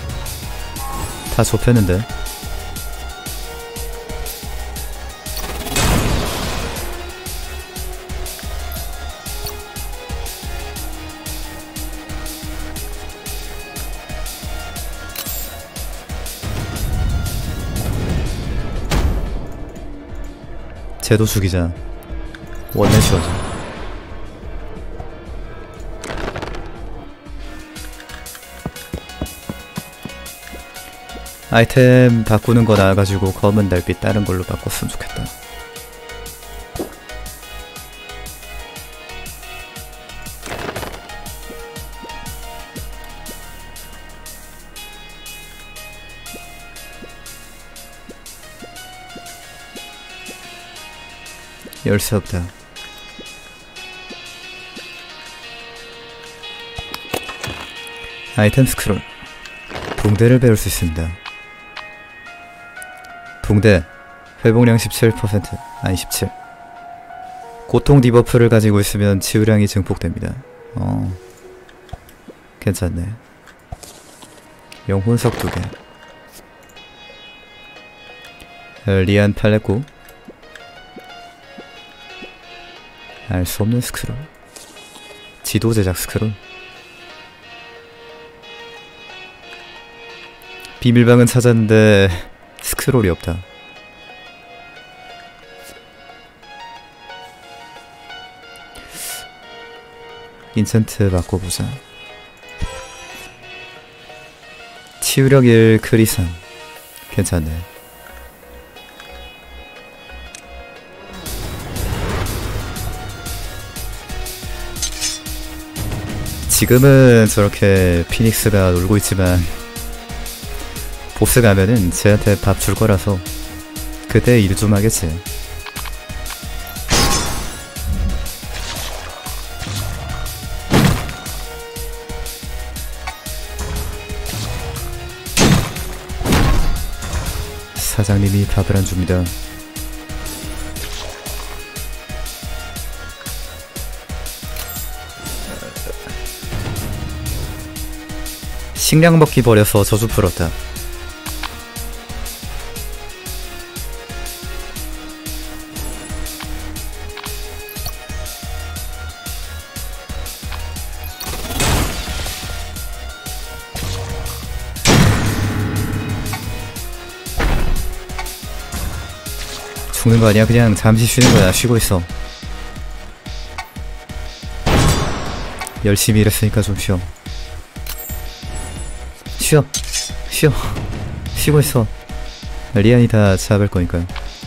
다 좁혔는데. 쟤도 죽이자. 원맨 슈어지. 아이템 바꾸는 거 나와가지고 검은 달빛 다른 걸로 바꿨으면 좋겠다. 열쇠 없다. 아이템 스크롤. 붕대를 배울 수 있습니다. 붕대 회복량 17%. 아니 17. 고통 디버프를 가지고 있으면 치유량이 증폭됩니다. 괜찮네. 영혼석 2개. 리안 팔레코. 알 수 없는 스크롤. 지도 제작 스크롤. 비밀방은 찾았는데 스크롤이 없다. 인챈트 바꿔보자. 치유력 1 크리산 괜찮네. 지금은 저렇게 피닉스가 놀고 있지만 보스 가면은 쟤한테 밥 줄 거라서 그때 일 좀 하겠지. 사장님이 밥을 안 줍니다. 식량 먹기 버려서 저주 풀었다. 죽는 거 아니야? 그냥 잠시 쉬는 거야. 쉬고 있어. 열심히 일했으니까 좀 쉬어. 쉬어. 쉬어. 쉬고 있어. 리안이 다 잡을 거니까.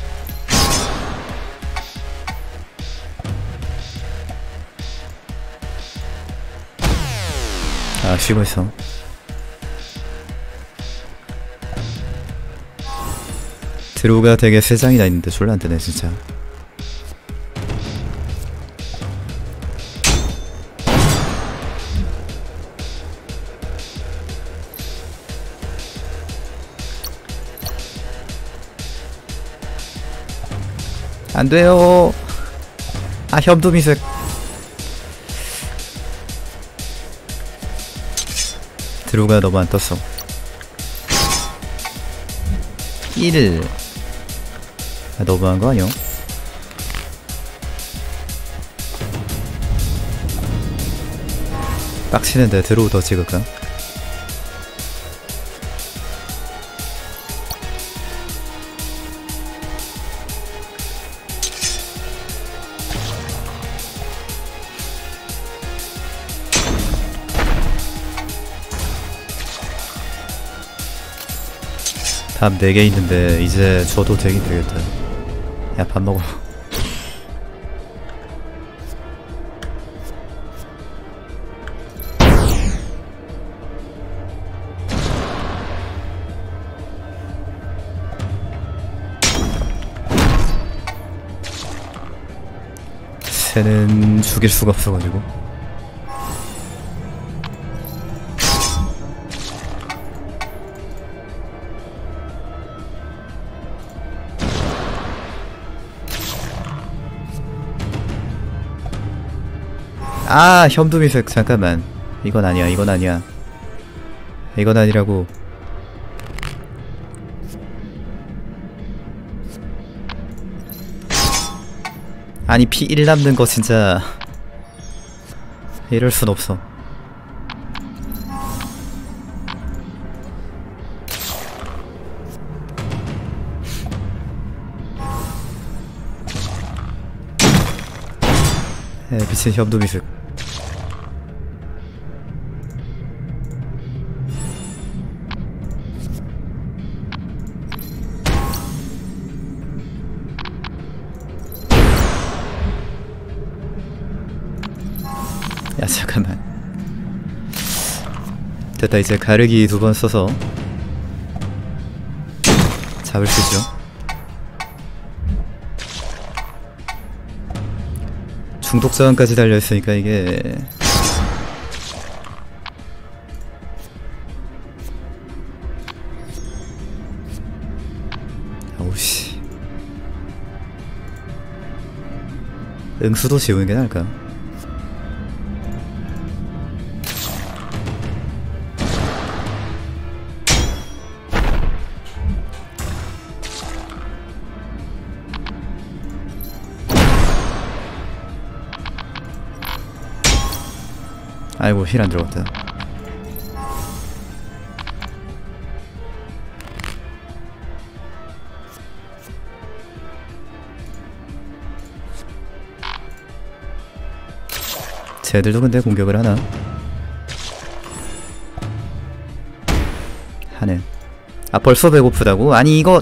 아, 쉬고 있어. 드로우가 되게 세 장이나 있는데 졸라 안 되네 진짜. 안 돼요. 아, 현도미색. 드로우가 너무 안 떴어. 1. 아, 너무한 거 아니야? 빡치는데 드로우 더 찍을까? 밥 4개 있는데 이제 줘도 되긴 되겠다. 야, 밥 먹어. 새는 죽일 수가 없어가지고. 아, 현두미색. 잠깐만. 이건 아니야. 이건 아니야. 이건 아니라고. 아니, 피 1 남는 거 진짜 이럴 순 없어. 에, 미친 현두미색. 야, 잠깐만. 됐다. 이제 가르기 2번 써서 잡을 수 있죠. 중독 저항까지 달려있으니까 이게 아우씨. 응수도 지우는 게 나을까? 아이고, 힐 안 들어갔다. 쟤들도 근데 공격을 하나? 하네. 아 벌써 배고프다고? 아니 이거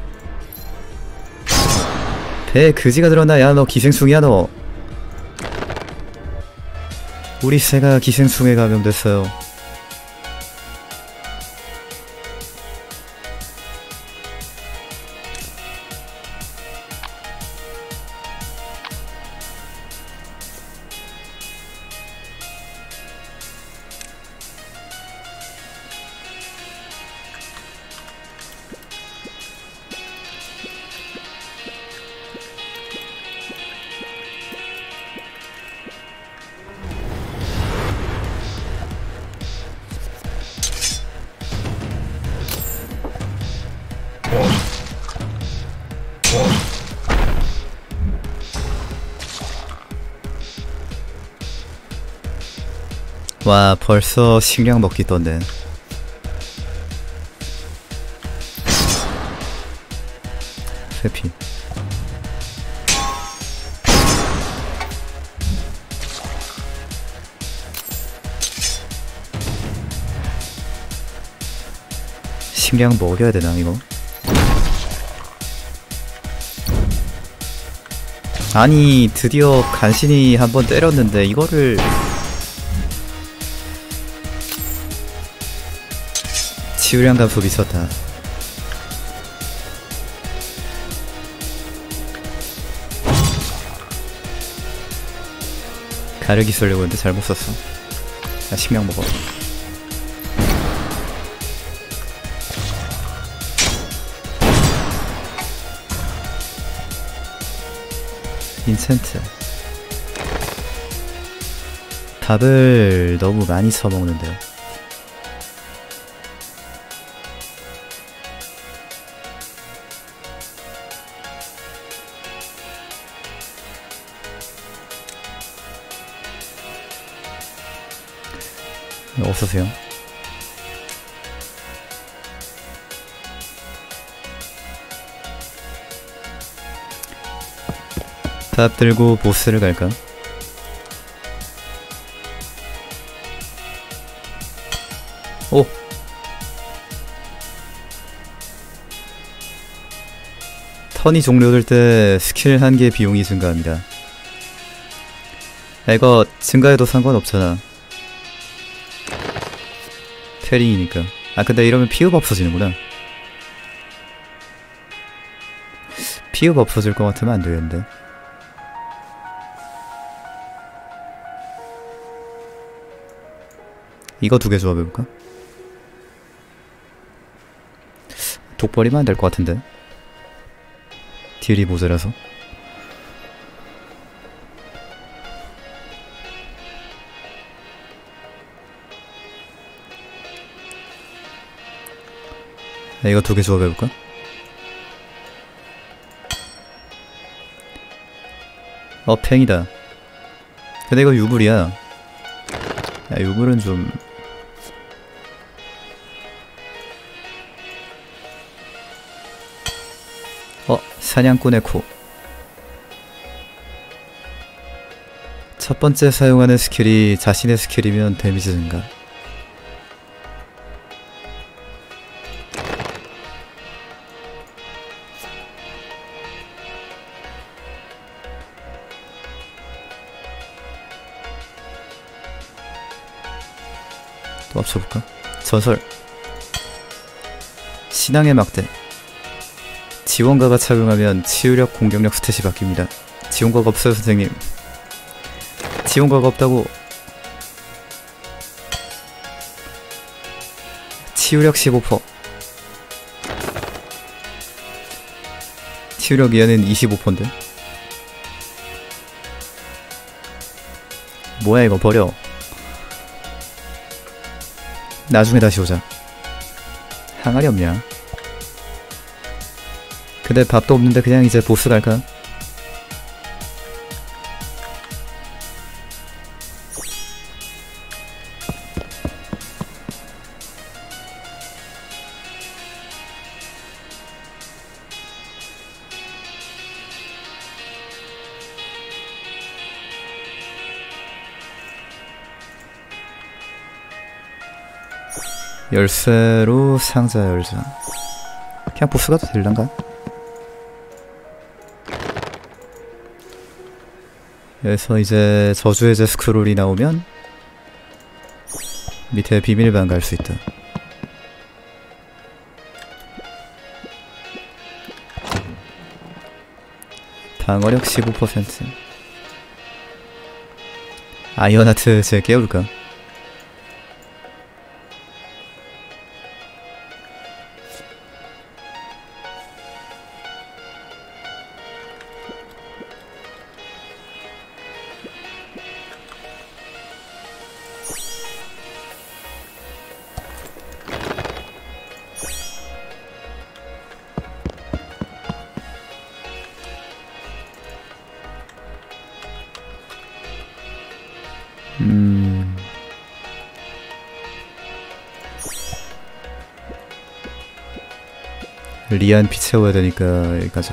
배에 그지가 들었나? 야 너 기생충이야 너. 우리 새가 기생충에 감염됐어요. 와 벌써 식량 먹기 떴네. 회피. 식량 먹여야 되나 이거? 아니 드디어 간신히 한번 때렸는데 이거를 치유량 감소 미쳤다. 가르기 쓰려고 했는데 잘못 썼어. 야 식량 먹어. 인센트. 밥을 너무 많이 처먹는데. 어서오세요. 밥 들고 보스를 갈까? 오! 턴이 종료될 때 스킬 한 개 비용이 증가합니다. 이거 증가해도 상관없잖아. 패링이니까. 아 근데 이러면 피흡 없어지는구나. 피흡 없어질 것 같으면 안 되겠는데. 이거 두 개 조합해볼까? 독버리면 안 될 것 같은데. 딜이 모자라서. 이거 두 개 조합해볼까? 팽이다. 근데 이거 유물이야. 야 유물은 좀... 사냥꾼의 코. 첫 번째 사용하는 스킬이 자신의 스킬이면 데미지 증가. 또 합쳐볼까? 전설. 신앙의 막대. 지원가가 착용하면 치유력, 공격력 스탯이 바뀝니다. 지원가가 없어요 선생님. 지원가가 없다고. 치유력 15%. 치유력 얘는 25%인데? 뭐야 이거 버려. 나중에 다시 오자. 항아리 없냐? 근데 밥도 없는데 그냥 이제 보스 갈까? 열쇠로 상자 열자. 그냥 보스 가도 될란가? 여기서 이제 저주의 제 스크롤이 나오면 밑에 비밀방 갈 수 있다. 방어력 15%. 아이언하트 제 깨울까? 리안 피 채워야 되니까 여기까지.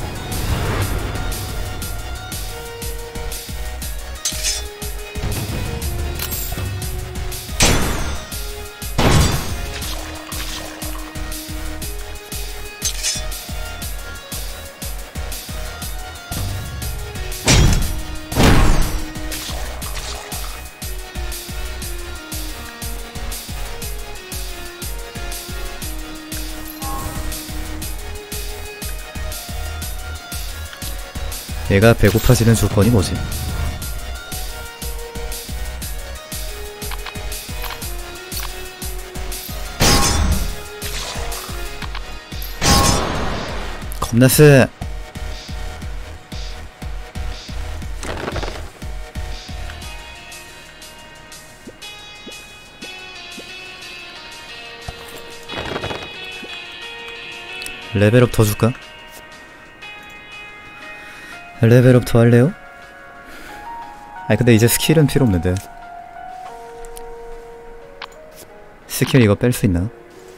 얘가 배고파지는 조건이 뭐지? 겁나 세. 레벨업 더 줄까? 레벨업 더 할래요? 아니 근데 이제 스킬은 필요 없는데. 스킬 이거 뺄 수 있나?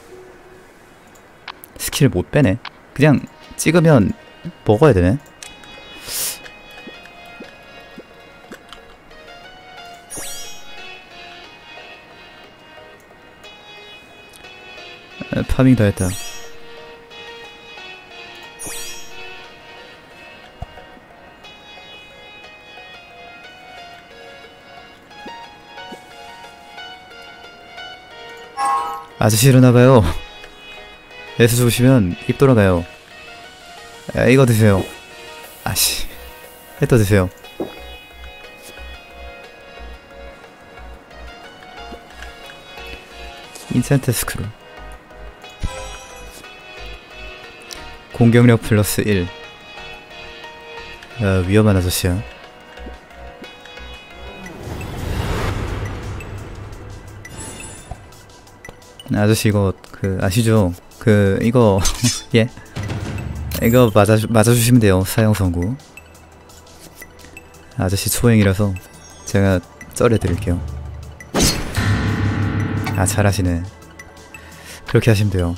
스킬 못 빼네. 그냥 찍으면 먹어야 되네. 파밍 다 했다. 아저씨 일어나봐요. 애수 주시면 입 돌아가요. 야, 이거 드세요. 아씨, 햇떠 드세요. 인센트 스크롤. 공격력 플러스 1. 야, 위험한 아저씨야. 아저씨 이거 그 아시죠? 그 이거 예? 이거 맞아주시면 돼요. 사형 선고. 아저씨 초행이라서 제가 썰어드릴게요. 아 잘하시네. 그렇게 하시면 돼요.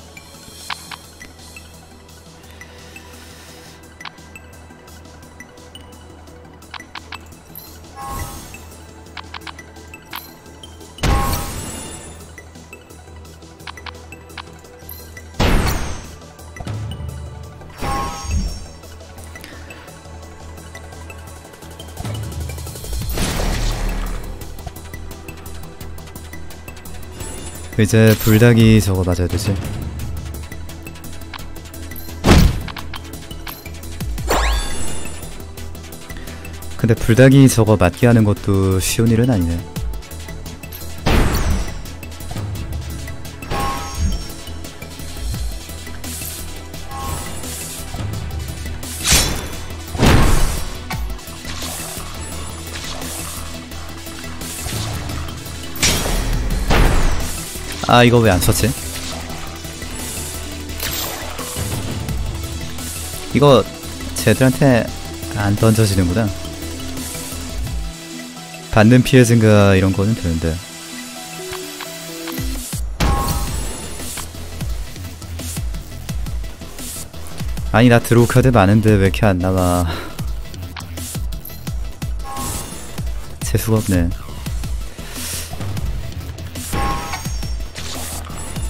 이제 불닭이 저거 맞아야 되지. 근데 불닭이 저거 맞게 하는 것도 쉬운 일은 아니네. 아 이거 왜 안 썼지? 이거 쟤들한테 안 던져지는구나. 받는 피해 증가 이런 거는 되는데. 아니 나 드로우 카드 많은데 왜 이렇게 안 나와. 재수가 없네.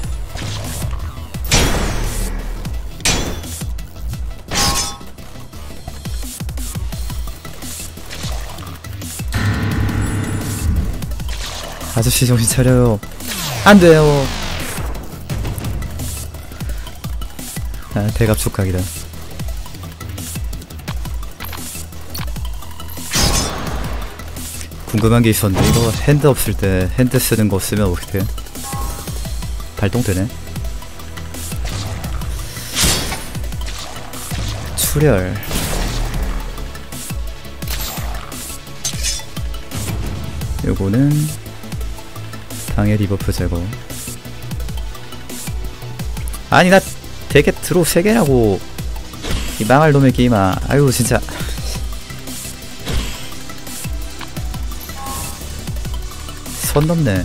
아저씨 정신 차려요. 안 돼요. 아, 대갑 촉각이다. 궁금한 게 있었는데, 이거 핸드 없을 때 핸드 쓰는 거 쓰면 어떻게 돼? 발동되네. 출혈. 요거는 방해 리버프 제거. 아니 나 되게 드로우 3개라고 이 망할 놈의 게임아. 아유 진짜. 선 넘네.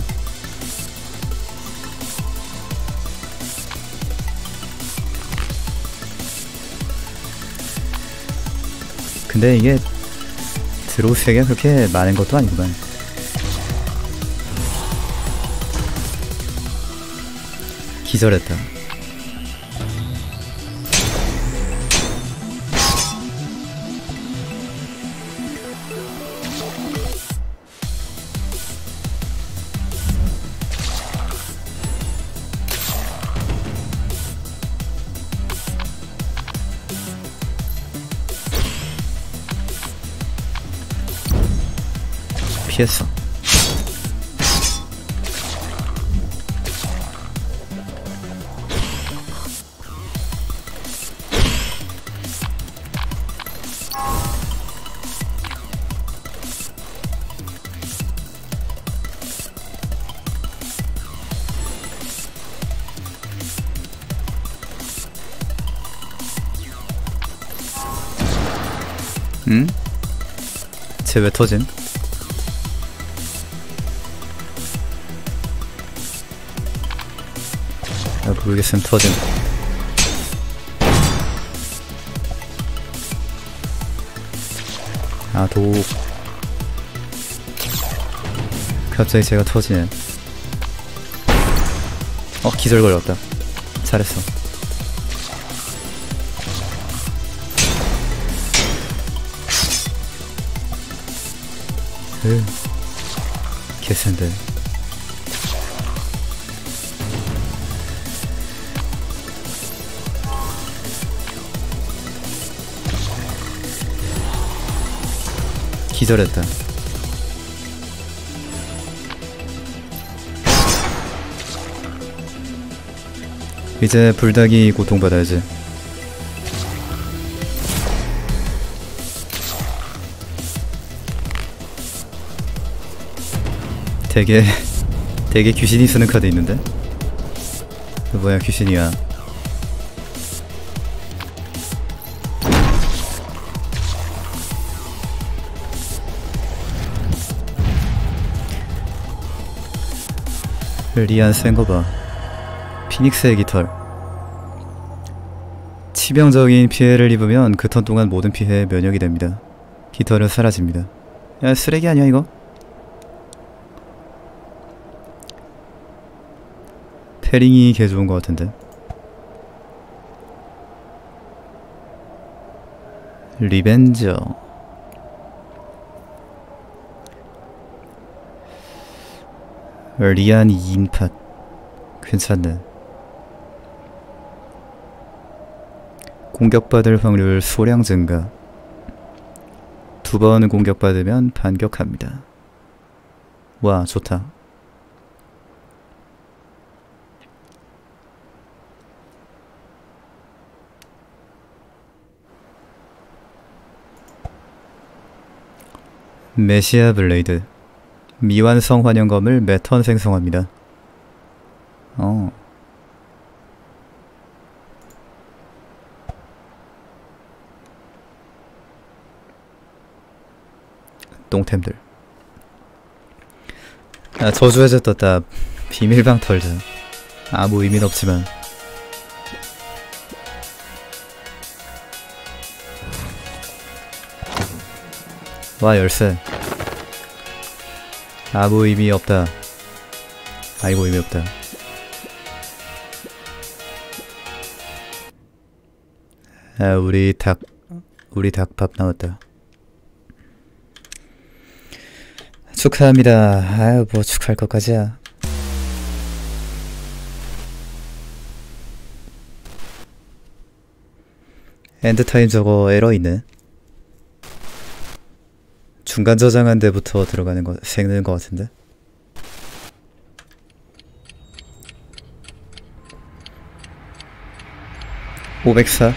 근데 이게 드로우 3개가 그렇게 많은 것도 아니구만. 기절했다. 피했어. 응? 쟤 왜 터짐? 아, 모르겠으면 터짐. 아, 독. 갑자기 제가 터지네. 기절 걸렸다. 잘했어. 개센데. 기절했다. 이제 불닭이 고통받아야지. 되게 귀신이 쓰는 카드 있는데? 뭐야 귀신이야. 리안 센거봐. 피닉스의 깃털. 치명적인 피해를 입으면 그 턴 동안 모든 피해에 면역이 됩니다. 깃털은 사라집니다. 야 쓰레기 아니야 이거? 패링이 개 좋은 것 같은데. 리벤저. 리안 2인팟 괜찮네. 공격받을 확률 소량 증가. 2번 공격받으면 반격합니다. 와 좋다. 메시아 블레이드. 미완성 환영검을 매턴 생성합니다. 똥템들. 아 저주해제 떴다. 비밀방 털자. 아무 의미는 없지만. 와 열쇠. 아무 의미 없다. 아이고 의미 없다. 아 우리 닭밥 나왔다. 축하합니다. 아유 뭐 축하할 것까지야. 엔드타임 저거 에러 있네. 중간 저장한 데부터 들어가는 거 생는 거 같은데. (504)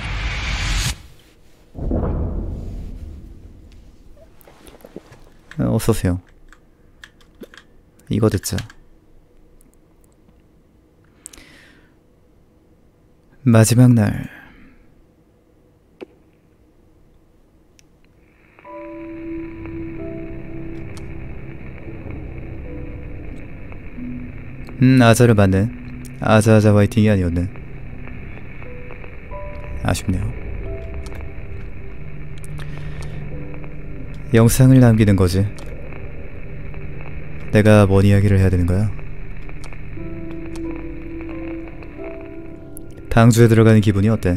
어서오세요. 이거 듣자. 마지막 날. 아자를 맞네. 아자아자 화이팅이 아니었네. 아쉽네요. 영상을 남기는 거지. 내가 뭔 이야기를 해야 되는 거야? 방주에 들어가는 기분이 어때?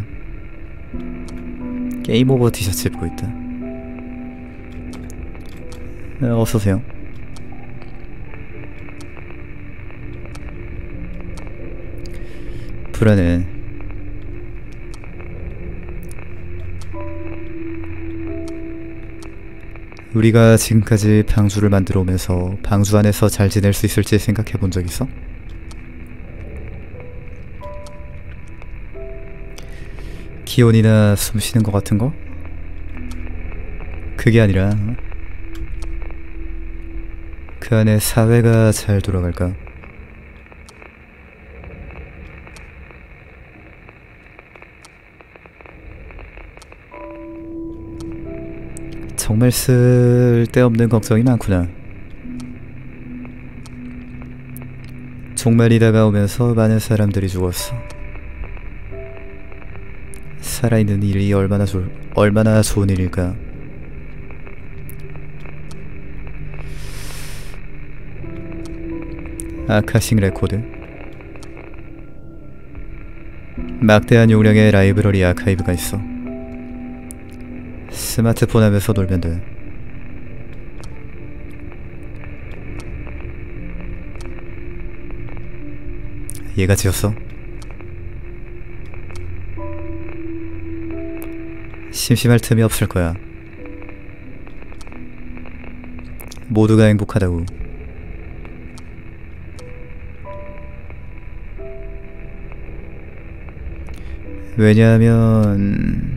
게임 오버 티셔츠 입고 있다. 어서오세요. 불안해. 우리가 지금까지 방주를 만들어 오면서 방주 안에서 잘 지낼 수 있을지 생각해 본 적 있어? 기온이나 숨 쉬는 것 같은 거? 그게 아니라 그 안에 사회가 잘 돌아갈까? 정말 쓸데없는 걱정이 많구나. 종말이 다가오면서 많은 사람들이 죽었어. 살아있는 일이 얼마나 좋은 일일까. 아카식 레코드. 막대한 용량의 라이브러리 아카이브가 있어. 스마트폰 하면서 놀면 돼. 얘가 지었어? 심심할 틈이 없을 거야. 모두가 행복하다고. 왜냐하면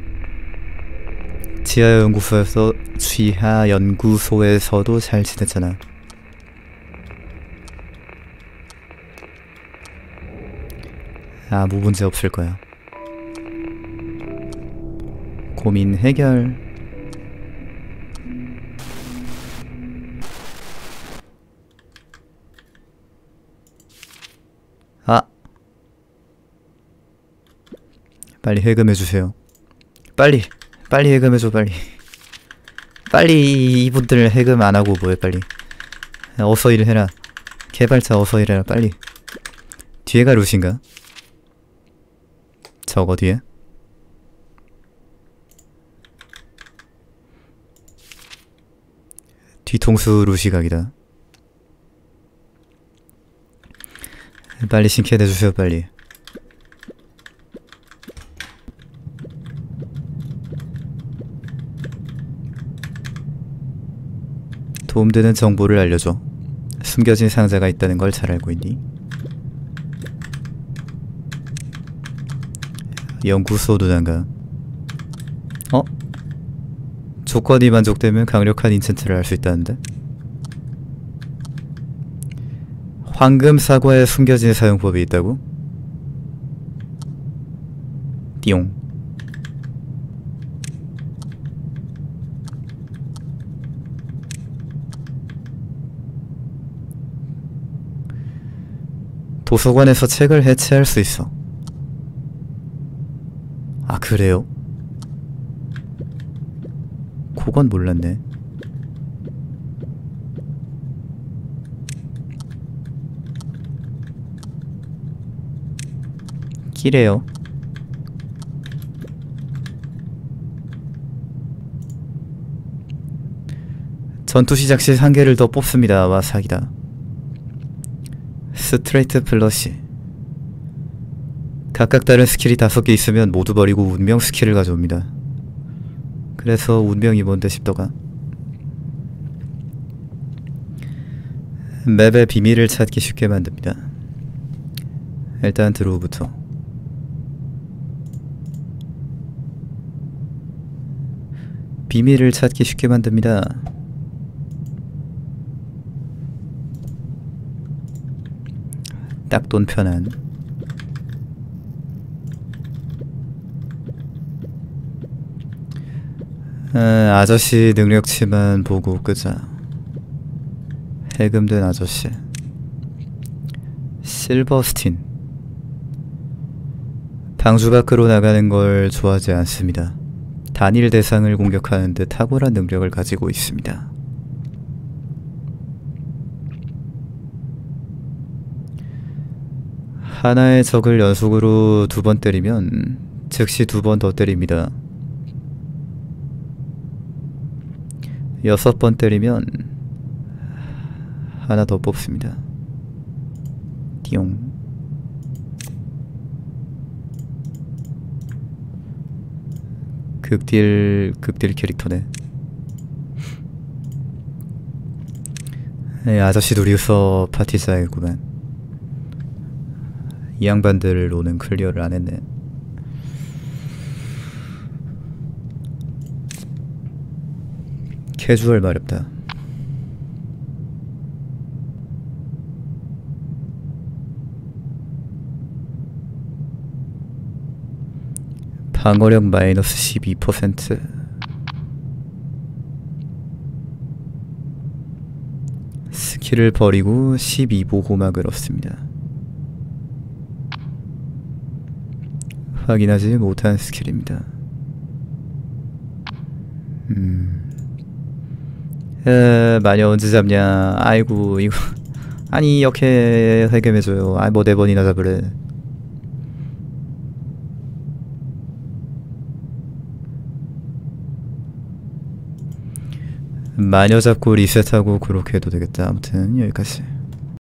지하연구소에서도 잘 지냈잖아. 아무 문제 없을 거야. 고민 해결. 아, 빨리 해금해주세요. 빨리 해금해줘. 빨리 이분들 해금 안하고 뭐해. 빨리 어서 일해라. 개발자 어서 일해라. 빨리. 뒤에가 루시인가? 저거 뒤에? 뒤통수 루시각이다. 빨리 신캐내주세요. 빨리. 도움되는 정보를 알려줘. 숨겨진 상자가 있다는 걸 잘 알고 있니? 연구소 누난가? 어? 조건이 만족되면 강력한 인챈트를 할 수 있다는데? 황금 사과에 숨겨진 사용법이 있다고? 띠용. 도서관에서 책을 해체할 수 있어. 아, 그래요? 그건 몰랐네. 끼래요. 전투 시작 시 한 개를 더 뽑습니다. 와 사기다. 스트레이트 플러시. 각각 다른 스킬이 5개 있으면 모두 버리고 운명 스킬을 가져옵니다. 그래서 운명이 뭔데 싶더가. 맵의 비밀을 찾기 쉽게 만듭니다. 일단 드로우부터. 비밀을 찾기 쉽게 만듭니다. 딱 돈 편한. 아저씨 능력치만 보고 끄자. 해금된 아저씨. 실버스틴. 방주 밖으로 나가는 걸 좋아하지 않습니다. 단일 대상을 공격하는 데 탁월한 능력을 가지고 있습니다. 하나의 적을 연속으로 2번 때리면 즉시 2번 더 때립니다. 6번 때리면 하나 더 뽑습니다. 띠용. 극딜 캐릭터네. 아저씨 둘이서 파티 짜야겠구만. 이 양반들로는 클리어를 안 했네. 캐주얼 마렵다. 방어력 마이너스 12%. 스킬을 버리고 12보호막을 얻습니다. 확인하지 못한 스킬입니다. 마녀 언제 잡냐. 아이고 이거 아니 이렇게 해결해줘요. 아 뭐 4번이나 잡으래. 마녀 잡고 리셋하고 그렇게 해도 되겠다. 아무튼 여기까지.